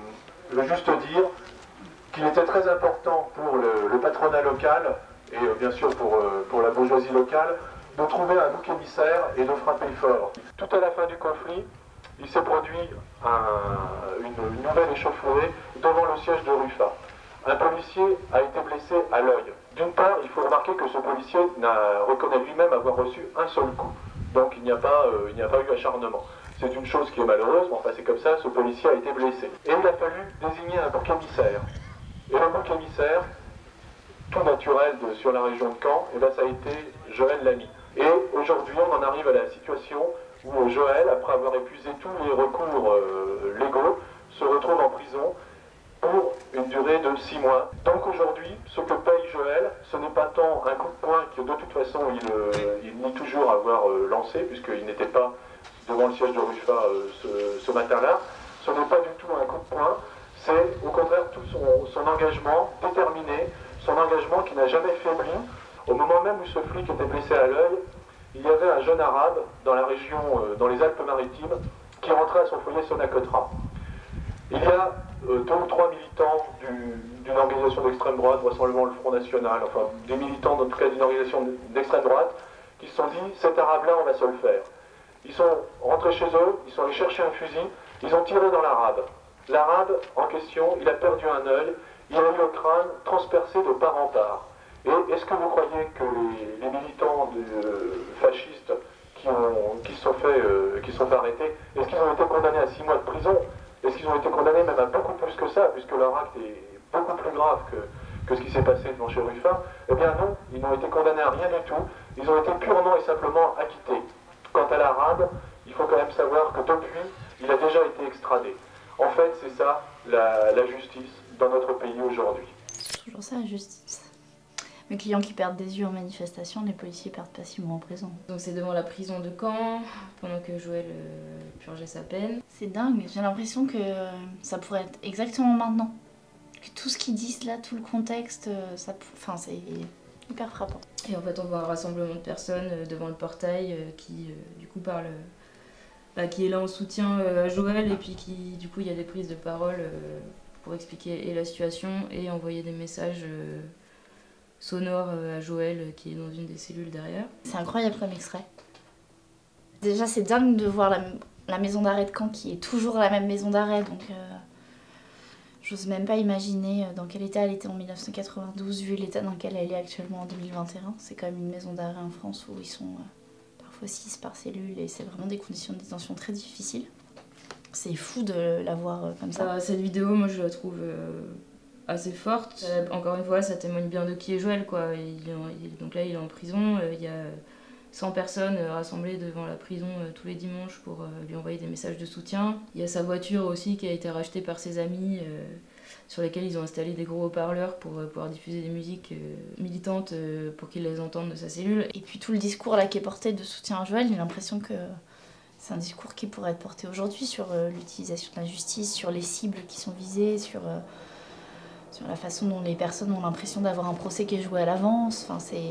le juste dire qu'il était très important pour le, le patronat local et euh, bien sûr pour, euh, pour la bourgeoisie locale de trouver un bouc émissaire et de frapper fort. Tout à la fin du conflit, il s'est produit un, une, une nouvelle échauffourée devant le siège de Ruffin. Un policier a été blessé à l'œil. D'une part, il faut remarquer que ce policier reconnaît lui-même avoir reçu un seul coup. Donc il n'y a pas, euh, il n'y a pas eu acharnement. C'est une chose qui est malheureuse, mais enfin c'est comme ça, ce policier a été blessé. Et il a fallu désigner un bouc émissaire. Et le bouc émissaire, tout naturel de, sur la région de Caen, et ben ça a été Joël Lamy. Et aujourd'hui, on en arrive à la situation où Joël, après avoir épuisé tous les recours euh, légaux, se retrouve en prison pour une durée de six mois. Donc aujourd'hui, ce que paye Joël, ce n'est pas tant un coup de poing que de toute façon il, euh, il nie toujours avoir euh, lancé, puisqu'il n'était pas devant le siège de Ruffin euh, ce, ce matin-là. Ce n'est pas du tout un coup de poing, c'est au contraire tout son, son engagement déterminé, son engagement qui n'a jamais faibli. Au moment même où ce flic était blessé à l'œil, il y avait un jeune arabe dans la région, euh, dans les Alpes-Maritimes, qui rentrait à son foyer Sonacotra. Il y a euh, deux ou trois militants d'une du, organisation d'extrême droite, vraisemblablement le Front National, enfin des militants en tout cas d'une organisation d'extrême droite, qui se sont dit, cet arabe-là, on va se le faire. Ils sont rentrés chez eux, ils sont allés chercher un fusil, ils ont tiré dans l'arabe. L'arabe en question, il a perdu un œil, il a eu le crâne transpercé de part en part. Et est-ce que vous croyez que les, les militants de, euh, fascistes qui, ont, qui, sont fait, euh, qui sont fait arrêter, est-ce qu'ils ont été condamnés à six mois de prison? Est-ce qu'ils ont été condamnés même à beaucoup plus que ça, puisque leur acte est beaucoup plus grave que, que ce qui s'est passé devant chez Ruffin? Eh bien non, ils n'ont été condamnés à rien du tout, ils ont été purement et simplement acquittés. Quant à l'arabe, il faut quand même savoir que depuis, il a déjà été extradé. En fait, c'est ça, la, la justice dans notre pays aujourd'hui. C'est toujours ça, la justice. Mes clients qui perdent des yeux en manifestation, les policiers perdent pas six mois en prison. Donc c'est devant la prison de Caen, pendant que Joël euh, purgeait sa peine. C'est dingue, j'ai l'impression que ça pourrait être exactement maintenant tout ce qu'ils disent là, tout le contexte, ça, enfin, c'est hyper frappant. Et en fait, on voit un rassemblement de personnes devant le portail qui, du coup, parle, bah, qui est là en soutien à Joël, et puis qui, du coup, il y a des prises de parole pour expliquer et la situation et envoyer des messages sonores à Joël qui est dans une des cellules derrière. C'est incroyable comme extrait. Déjà, c'est dingue de voir la, la maison d'arrêt de Caen qui est toujours la même maison d'arrêt, donc euh, j'ose même pas imaginer dans quel état elle était en mille neuf cent quatre-vingt-douze vu l'état dans lequel elle est actuellement en deux mille vingt et un. C'est quand même une maison d'arrêt en France où ils sont euh, parfois six par cellule et c'est vraiment des conditions de détention très difficiles. C'est fou de la voir euh, comme ça. Euh, cette vidéo, moi je la trouve euh, assez forte. Euh, encore une fois, ça témoigne bien de qui est Joël, quoi. Il, il, donc là, il est en prison, euh, il y a cent personnes rassemblées devant la prison euh, tous les dimanches pour euh, lui envoyer des messages de soutien. Il y a sa voiture aussi qui a été rachetée par ses amis, euh, sur lesquels ils ont installé des gros haut-parleurs pour euh, pouvoir diffuser des musiques euh, militantes euh, pour qu'ils les entendent de sa cellule. Et puis tout le discours là qui est porté de soutien à Joël, j'ai l'impression que c'est un discours qui pourrait être porté aujourd'hui sur euh, l'utilisation de la justice, sur les cibles qui sont visées, sur, euh, sur la façon dont les personnes ont l'impression d'avoir un procès qui est joué à l'avance. Enfin, c'est,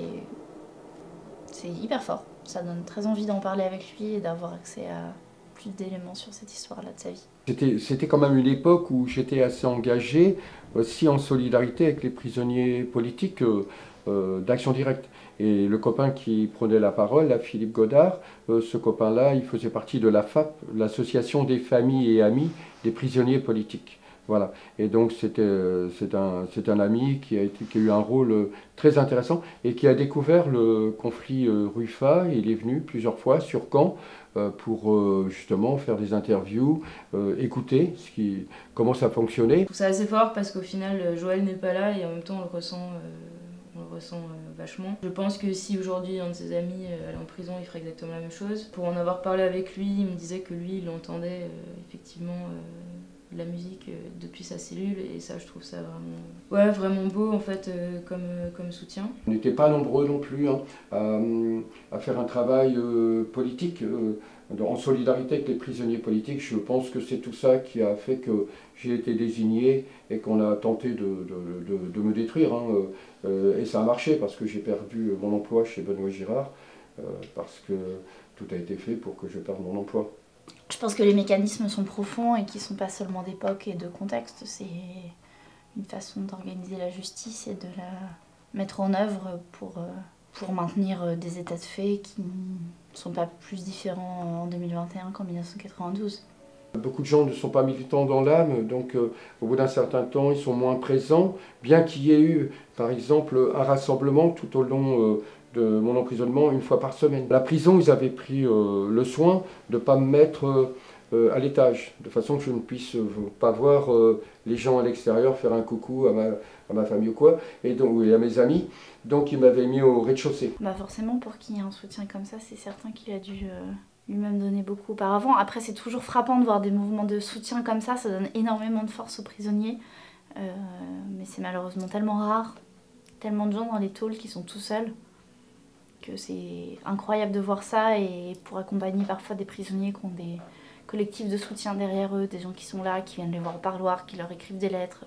c'est hyper fort. Ça donne très envie d'en parler avec lui et d'avoir accès à plus d'éléments sur cette histoire-là de sa vie. C'était, c'était quand même une époque où j'étais assez engagé, aussi en solidarité avec les prisonniers politiques euh, euh, d'Action Directe. Et le copain qui prenait la parole, là, Philippe Godard, euh, ce copain-là, il faisait partie de l'A F A P, l'association des familles et amis des prisonniers politiques. Voilà. Et donc c'était, c'est un, c'est un ami qui a, été, qui a eu un rôle très intéressant et qui a découvert le conflit euh, Ruffat. Il est venu plusieurs fois sur Caen euh, pour euh, justement faire des interviews, euh, écouter ce qui, comment ça fonctionnait. Je trouve ça assez fort parce qu'au final, Joël n'est pas là et en même temps on le ressent. Euh... On le ressent euh, vachement. Je pense que si aujourd'hui un de ses amis euh, allait en prison, il ferait exactement la même chose. Pour en avoir parlé avec lui, il me disait que lui, il entendait euh, effectivement euh, la musique euh, depuis sa cellule et ça, je trouve ça vraiment, ouais, vraiment beau en fait euh, comme, euh, comme soutien. On n'était pas nombreux non plus hein, à, à faire un travail euh, politique. Euh, en solidarité avec les prisonniers politiques, je pense que c'est tout ça qui a fait que j'ai été désigné et qu'on a tenté de, de, de, de me détruire. Hein. Euh, et ça a marché parce que j'ai perdu mon emploi chez Benoît Girard, euh, parce que tout a été fait pour que je perde mon emploi. Je pense que les mécanismes sont profonds et qui ne sont pas seulement d'époque et de contexte. C'est une façon d'organiser la justice et de la mettre en œuvre pour, pour maintenir des états de fait qui ne sont pas plus différents en deux mille vingt et un qu'en mille neuf cent quatre-vingt-douze. Beaucoup de gens ne sont pas militants dans l'âme, donc euh, au bout d'un certain temps, ils sont moins présents, bien qu'il y ait eu, par exemple, un rassemblement tout au long euh, de mon emprisonnement, une fois par semaine. À la prison, ils avaient pris euh, le soin de ne pas me mettre euh, à l'étage, de façon que je ne puisse euh, pas voir euh, les gens à l'extérieur faire un coucou à ma, à ma famille ou quoi, et, donc, et à mes amis. Donc ils m'avaient mis au rez-de-chaussée. Bah forcément, pour qu'il y ait un soutien comme ça, c'est certain qu'il a dû euh, lui-même donner beaucoup auparavant. Après, c'est toujours frappant de voir des mouvements de soutien comme ça, ça donne énormément de force aux prisonniers. Euh, mais c'est malheureusement tellement rare, tellement de gens dans les tôles qui sont tout seuls, que c'est incroyable de voir ça, et pour accompagner parfois des prisonniers qui ont des collectifs de soutien derrière eux, des gens qui sont là, qui viennent les voir au parloir, qui leur écrivent des lettres.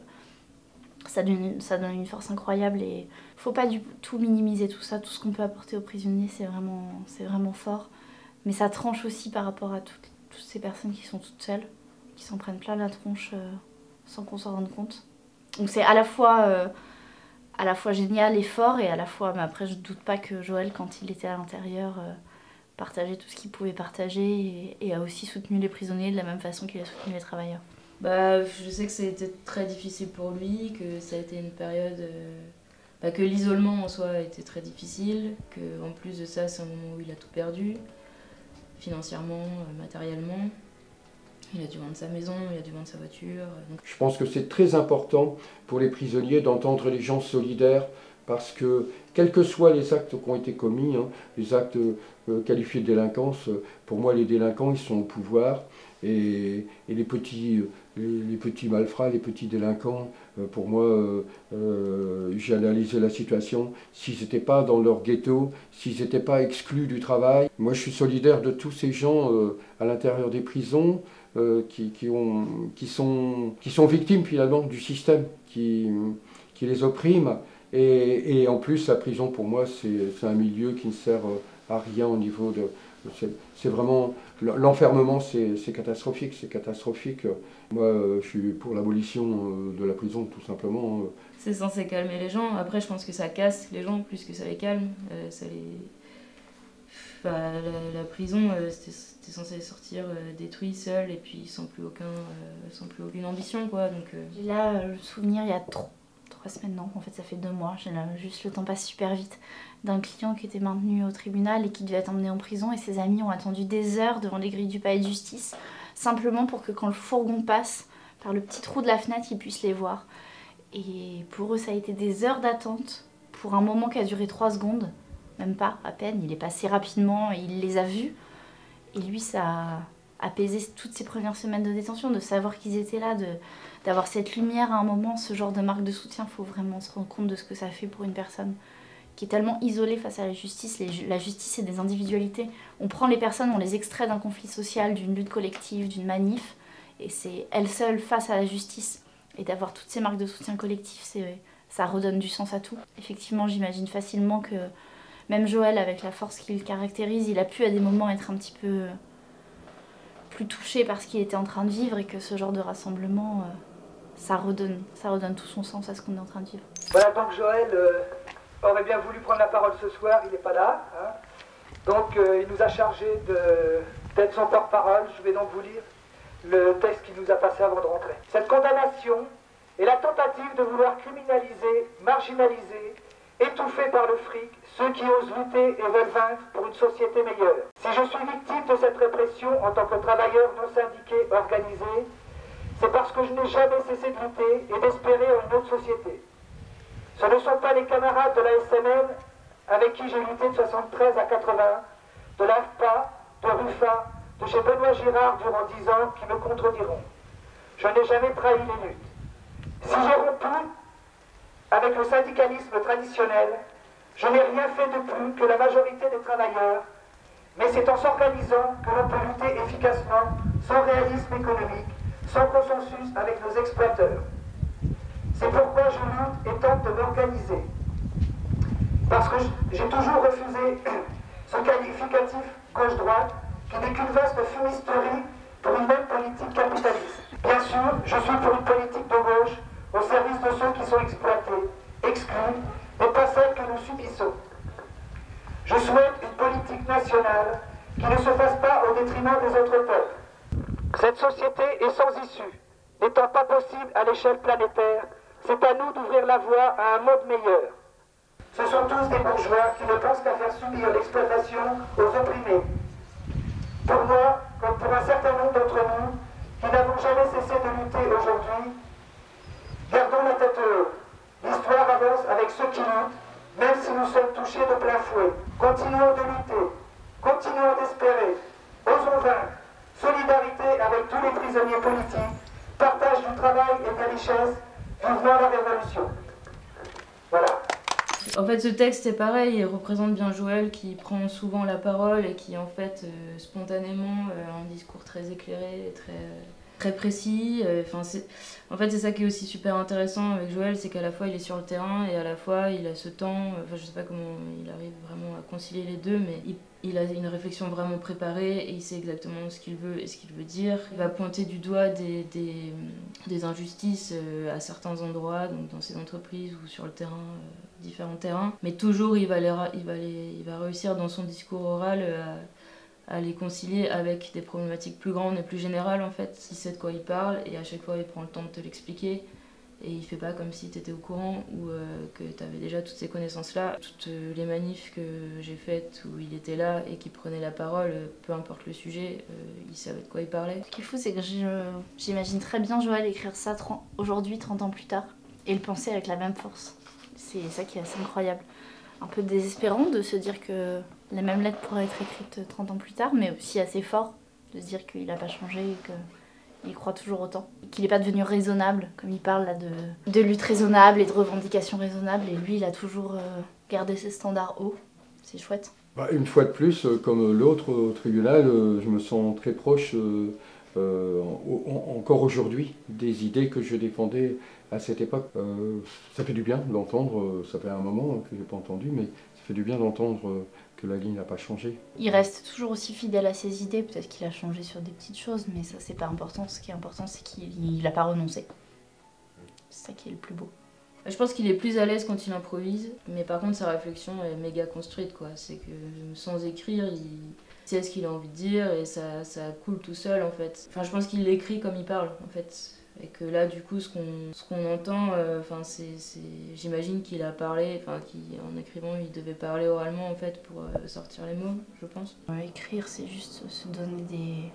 Ça donne, ça donne une force incroyable et il ne faut pas du tout minimiser tout ça. Tout ce qu'on peut apporter aux prisonniers, c'est vraiment, c'est vraiment fort. Mais ça tranche aussi par rapport à toutes, toutes ces personnes qui sont toutes seules, qui s'en prennent plein la tronche euh, sans qu'on s'en rende compte. Donc c'est à la fois, euh, à la fois génial et fort, et à la fois, mais après je ne doute pas que Joël, quand il était à l'intérieur, euh, partageait tout ce qu'il pouvait partager et, et a aussi soutenu les prisonniers de la même façon qu'il a soutenu les travailleurs. Bah, je sais que ça a été très difficile pour lui, que ça a été une période... Euh, bah, que l'isolement en soi a été très difficile, qu'en plus de ça, c'est un moment où il a tout perdu, financièrement, euh, matériellement. Il a dû vendre sa maison, il a dû vendre sa voiture. Donc... Je pense que c'est très important pour les prisonniers d'entendre les gens solidaires, parce que, quels que soient les actes qui ont été commis, hein, les actes euh, qualifiés de délinquance, euh, pour moi les délinquants ils sont au pouvoir, et, et les, petits, les, les petits malfrats, les petits délinquants, euh, pour moi euh, euh, j'ai analysé la situation, s'ils n'étaient pas dans leur ghetto, s'ils n'étaient pas exclus du travail. Moi je suis solidaire de tous ces gens euh, à l'intérieur des prisons, euh, qui, qui, ont, qui, sont, qui sont victimes finalement du système qui, qui les opprime. Et, et en plus, la prison, pour moi, c'est un milieu qui ne sert à rien au niveau de... C'est vraiment... L'enfermement, c'est catastrophique, c'est catastrophique. Moi, je suis pour l'abolition de la prison, tout simplement. C'est censé calmer les gens. Après, je pense que ça casse les gens plus que ça les calme. Euh, ça les... Enfin, la, la prison, euh, c'était censé sortir euh, détruit, seul, et puis sans plus, aucun, euh, sans plus aucune ambition, quoi. Donc, euh... J'ai là le souvenir, il y a trop... Trois semaines, non, en fait ça fait deux mois, juste le temps passe super vite, d'un client qui était maintenu au tribunal et qui devait être emmené en prison, et ses amis ont attendu des heures devant les grilles du palais de justice, simplement pour que quand le fourgon passe par le petit trou de la fenêtre, ils puissent les voir. Et pour eux ça a été des heures d'attente, pour un moment qui a duré trois secondes, même pas, à peine, il est passé rapidement et il les a vus, et lui ça a apaisé toutes ces premières semaines de détention, de savoir qu'ils étaient là, de... d'avoir cette lumière à un moment, ce genre de marque de soutien. Il faut vraiment se rendre compte de ce que ça fait pour une personne qui est tellement isolée face à la justice. Les, la justice, c'est des individualités. On prend les personnes, on les extrait d'un conflit social, d'une lutte collective, d'une manif, et c'est elles seules face à la justice. Et d'avoir toutes ces marques de soutien collectif, ça redonne du sens à tout. Effectivement, j'imagine facilement que même Joël, avec la force qui le caractérise, il a pu à des moments être un petit peu plus touché par ce qu'il était en train de vivre, et que ce genre de rassemblement... Euh, Ça redonne, ça redonne tout son sens à ce qu'on est en train de vivre. Voilà, donc Joël euh, aurait bien voulu prendre la parole ce soir, il n'est pas là. Hein. Donc euh, il nous a chargé d'être son porte-parole. Je vais donc vous lire le texte qu'il nous a passé avant de rentrer. Cette condamnation est la tentative de vouloir criminaliser, marginaliser, étouffer par le fric ceux qui osent lutter et veulent vaincre pour une société meilleure. Si je suis victime de cette répression en tant que travailleur non syndiqué organisé, c'est parce que je n'ai jamais cessé de lutter et d'espérer en une autre société. Ce ne sont pas les camarades de la S M N avec qui j'ai lutté de soixante-treize à quatre-vingts, de l'A F P A, de RUFA, de chez Benoît Girard durant dix ans qui me contrediront. Je n'ai jamais trahi les luttes. Si j'ai rompu avec le syndicalisme traditionnel, je n'ai rien fait de plus que la majorité des travailleurs, mais c'est en s'organisant que l'on peut lutter efficacement, sans réalisme économique, sans consensus avec nos exploiteurs. C'est pourquoi je lutte et tente de m'organiser. Parce que j'ai toujours refusé ce qualificatif gauche-droite qui n'est qu'une vaste fumisterie pour une même politique capitaliste. Bien sûr, je suis pour une politique de gauche au service de ceux qui sont exploités, exclus, mais pas celle que nous subissons. Je souhaite une politique nationale qui ne se fasse pas au détriment des autres peuples. Cette société est sans issue. N'étant pas possible à l'échelle planétaire, c'est à nous d'ouvrir la voie à un monde meilleur. Ce sont tous des bourgeois qui ne pensent qu'à faire subir l'exploitation aux opprimés. Pour moi, comme pour un certain nombre d'entre nous, qui n'avons jamais cessé de lutter aujourd'hui, gardons la tête haute. L'histoire avance avec ceux qui luttent, même si nous sommes touchés de plein fouet. Continuons de lutter, continuons d'espérer, osons vaincre. Solidarité avec tous les prisonniers politiques, partage du travail et des richesses, vivement la révolution. Voilà. En fait, ce texte, c'est pareil, il représente bien Joël qui prend souvent la parole et qui, en fait, euh, spontanément, euh, a un discours très éclairé, très, euh, très précis. Euh, en fait, c'est ça qui est aussi super intéressant avec Joël, c'est qu'à la fois, il est sur le terrain et à la fois, il a ce temps, enfin, je sais pas comment il arrive vraiment à concilier les deux, mais il, il a une réflexion vraiment préparée et il sait exactement ce qu'il veut et ce qu'il veut dire. Il va pointer du doigt des, des, des injustices euh, à certains endroits, donc dans ses entreprises ou sur le terrain, euh, différents terrains, mais toujours il va, les, il, va les, il va réussir dans son discours oral euh, à, à les concilier avec des problématiques plus grandes et plus générales en fait. Il sait de quoi il parle et à chaque fois il prend le temps de te l'expliquer. Et il fait pas comme si tu étais au courant ou euh, que tu avais déjà toutes ces connaissances-là. Toutes euh, les manifs que j'ai faites où il était là et qui prenait la parole, euh, peu importe le sujet, euh, il savait de quoi il parlait. Ce qui est fou, c'est que j'imagine très bien Joël écrire ça aujourd'hui, trente ans plus tard, et le penser avec la même force. C'est ça qui est assez incroyable. Un peu désespérant de se dire que la même lettre pourrait être écrite trente ans plus tard, mais aussi assez fort de se dire qu'il n'a pas changé et que... il croit toujours autant. Qu'il n'est pas devenu raisonnable, comme il parle là de, de lutte raisonnable et de revendications raisonnables. Et lui, il a toujours euh, gardé ses standards hauts. C'est chouette. Bah, une fois de plus, comme l'autre au tribunal, euh, je me sens très proche euh, euh, en, encore aujourd'hui des idées que je défendais à cette époque. Euh, ça fait du bien d'entendre, ça fait un moment que je n'ai pas entendu, mais ça fait du bien d'entendre que la ligne n'a pas changé. Il reste toujours aussi fidèle à ses idées, peut-être qu'il a changé sur des petites choses, mais ça c'est pas important. Ce qui est important, c'est qu'il n'a pas renoncé. C'est ça qui est le plus beau. Je pense qu'il est plus à l'aise quand il improvise, mais par contre sa réflexion est méga construite, quoi. C'est que sans écrire, il sait ce qu'il a envie de dire et ça, ça coule tout seul en fait. Enfin, je pense qu'il l'écrit comme il parle en fait. Et que là, du coup, ce qu'on ce qu'on entend, euh, enfin, c'est, c'est, j'imagine qu'il a parlé, enfin, qu'en écrivant, il devait parler oralement en fait pour euh, sortir les mots, je pense. Euh, écrire, c'est juste se donner des,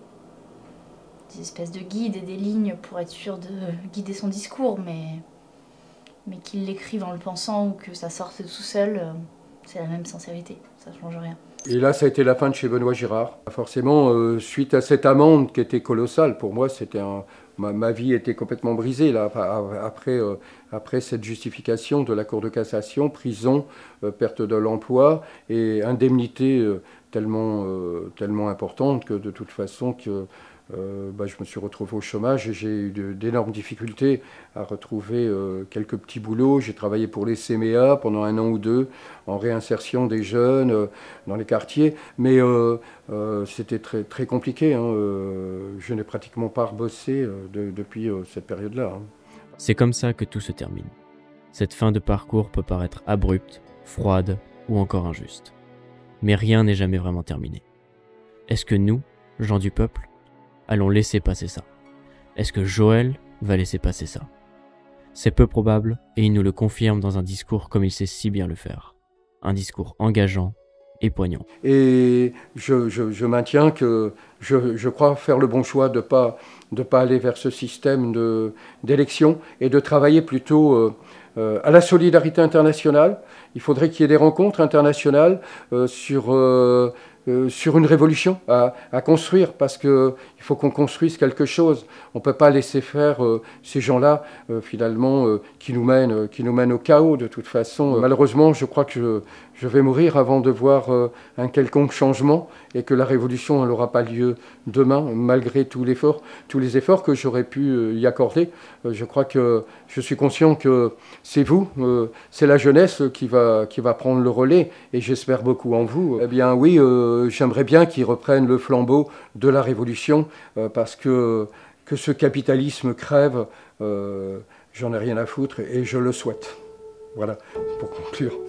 des espèces de guides et des lignes pour être sûr de guider son discours, mais, mais qu'il l'écrive en le pensant ou que ça sorte tout seul, euh, c'est la même sincérité, ça change rien. Et là, ça a été la fin de chez Benoît Girard. Forcément, euh, suite à cette amende qui était colossale, pour moi, c'était un, ma, ma vie était complètement brisée là, après, euh, après cette justification de la Cour de cassation, prison, euh, perte de l'emploi et indemnité euh, tellement, euh, tellement importante que de toute façon que Euh, bah, je me suis retrouvé au chômage et j'ai eu d'énormes difficultés à retrouver euh, quelques petits boulots. J'ai travaillé pour les C M E A pendant un an ou deux en réinsertion des jeunes euh, dans les quartiers, mais euh, euh, c'était très, très compliqué. Hein. Euh, je n'ai pratiquement pas rebossé euh, de, depuis euh, cette période-là. Hein. C'est comme ça que tout se termine. Cette fin de parcours peut paraître abrupte, froide ou encore injuste. Mais rien n'est jamais vraiment terminé. Est-ce que nous, gens du peuple, allons laisser passer ça? Est-ce que Joël va laisser passer ça? C'est peu probable et il nous le confirme dans un discours comme il sait si bien le faire. Un discours engageant et poignant. Et je, je, je maintiens que je, je crois faire le bon choix de ne pas, de pas aller vers ce système de, d'élection et de travailler plutôt euh, euh, à la solidarité internationale. Il faudrait qu'il y ait des rencontres internationales euh, sur... Euh, Euh, sur une révolution à, à construire, parce qu'il faut qu'on construise quelque chose. On ne peut pas laisser faire euh, ces gens-là, euh, finalement, euh, qui, nous mènent, euh, qui nous mènent au chaos, de toute façon. Euh, malheureusement, je crois que je, je vais mourir avant de voir euh, un quelconque changement, et que la révolution n'aura pas lieu demain, malgré tout l'effort, tous les efforts que j'aurais pu euh, y accorder. Euh, je crois que je suis conscient que c'est vous, euh, c'est la jeunesse qui va, qui va prendre le relais, et j'espère beaucoup en vous. Eh bien oui, euh, j'aimerais bien qu'ils reprennent le flambeau de la révolution, euh, parce que, que ce capitalisme crève, euh, j'en ai rien à foutre et je le souhaite. Voilà, pour conclure.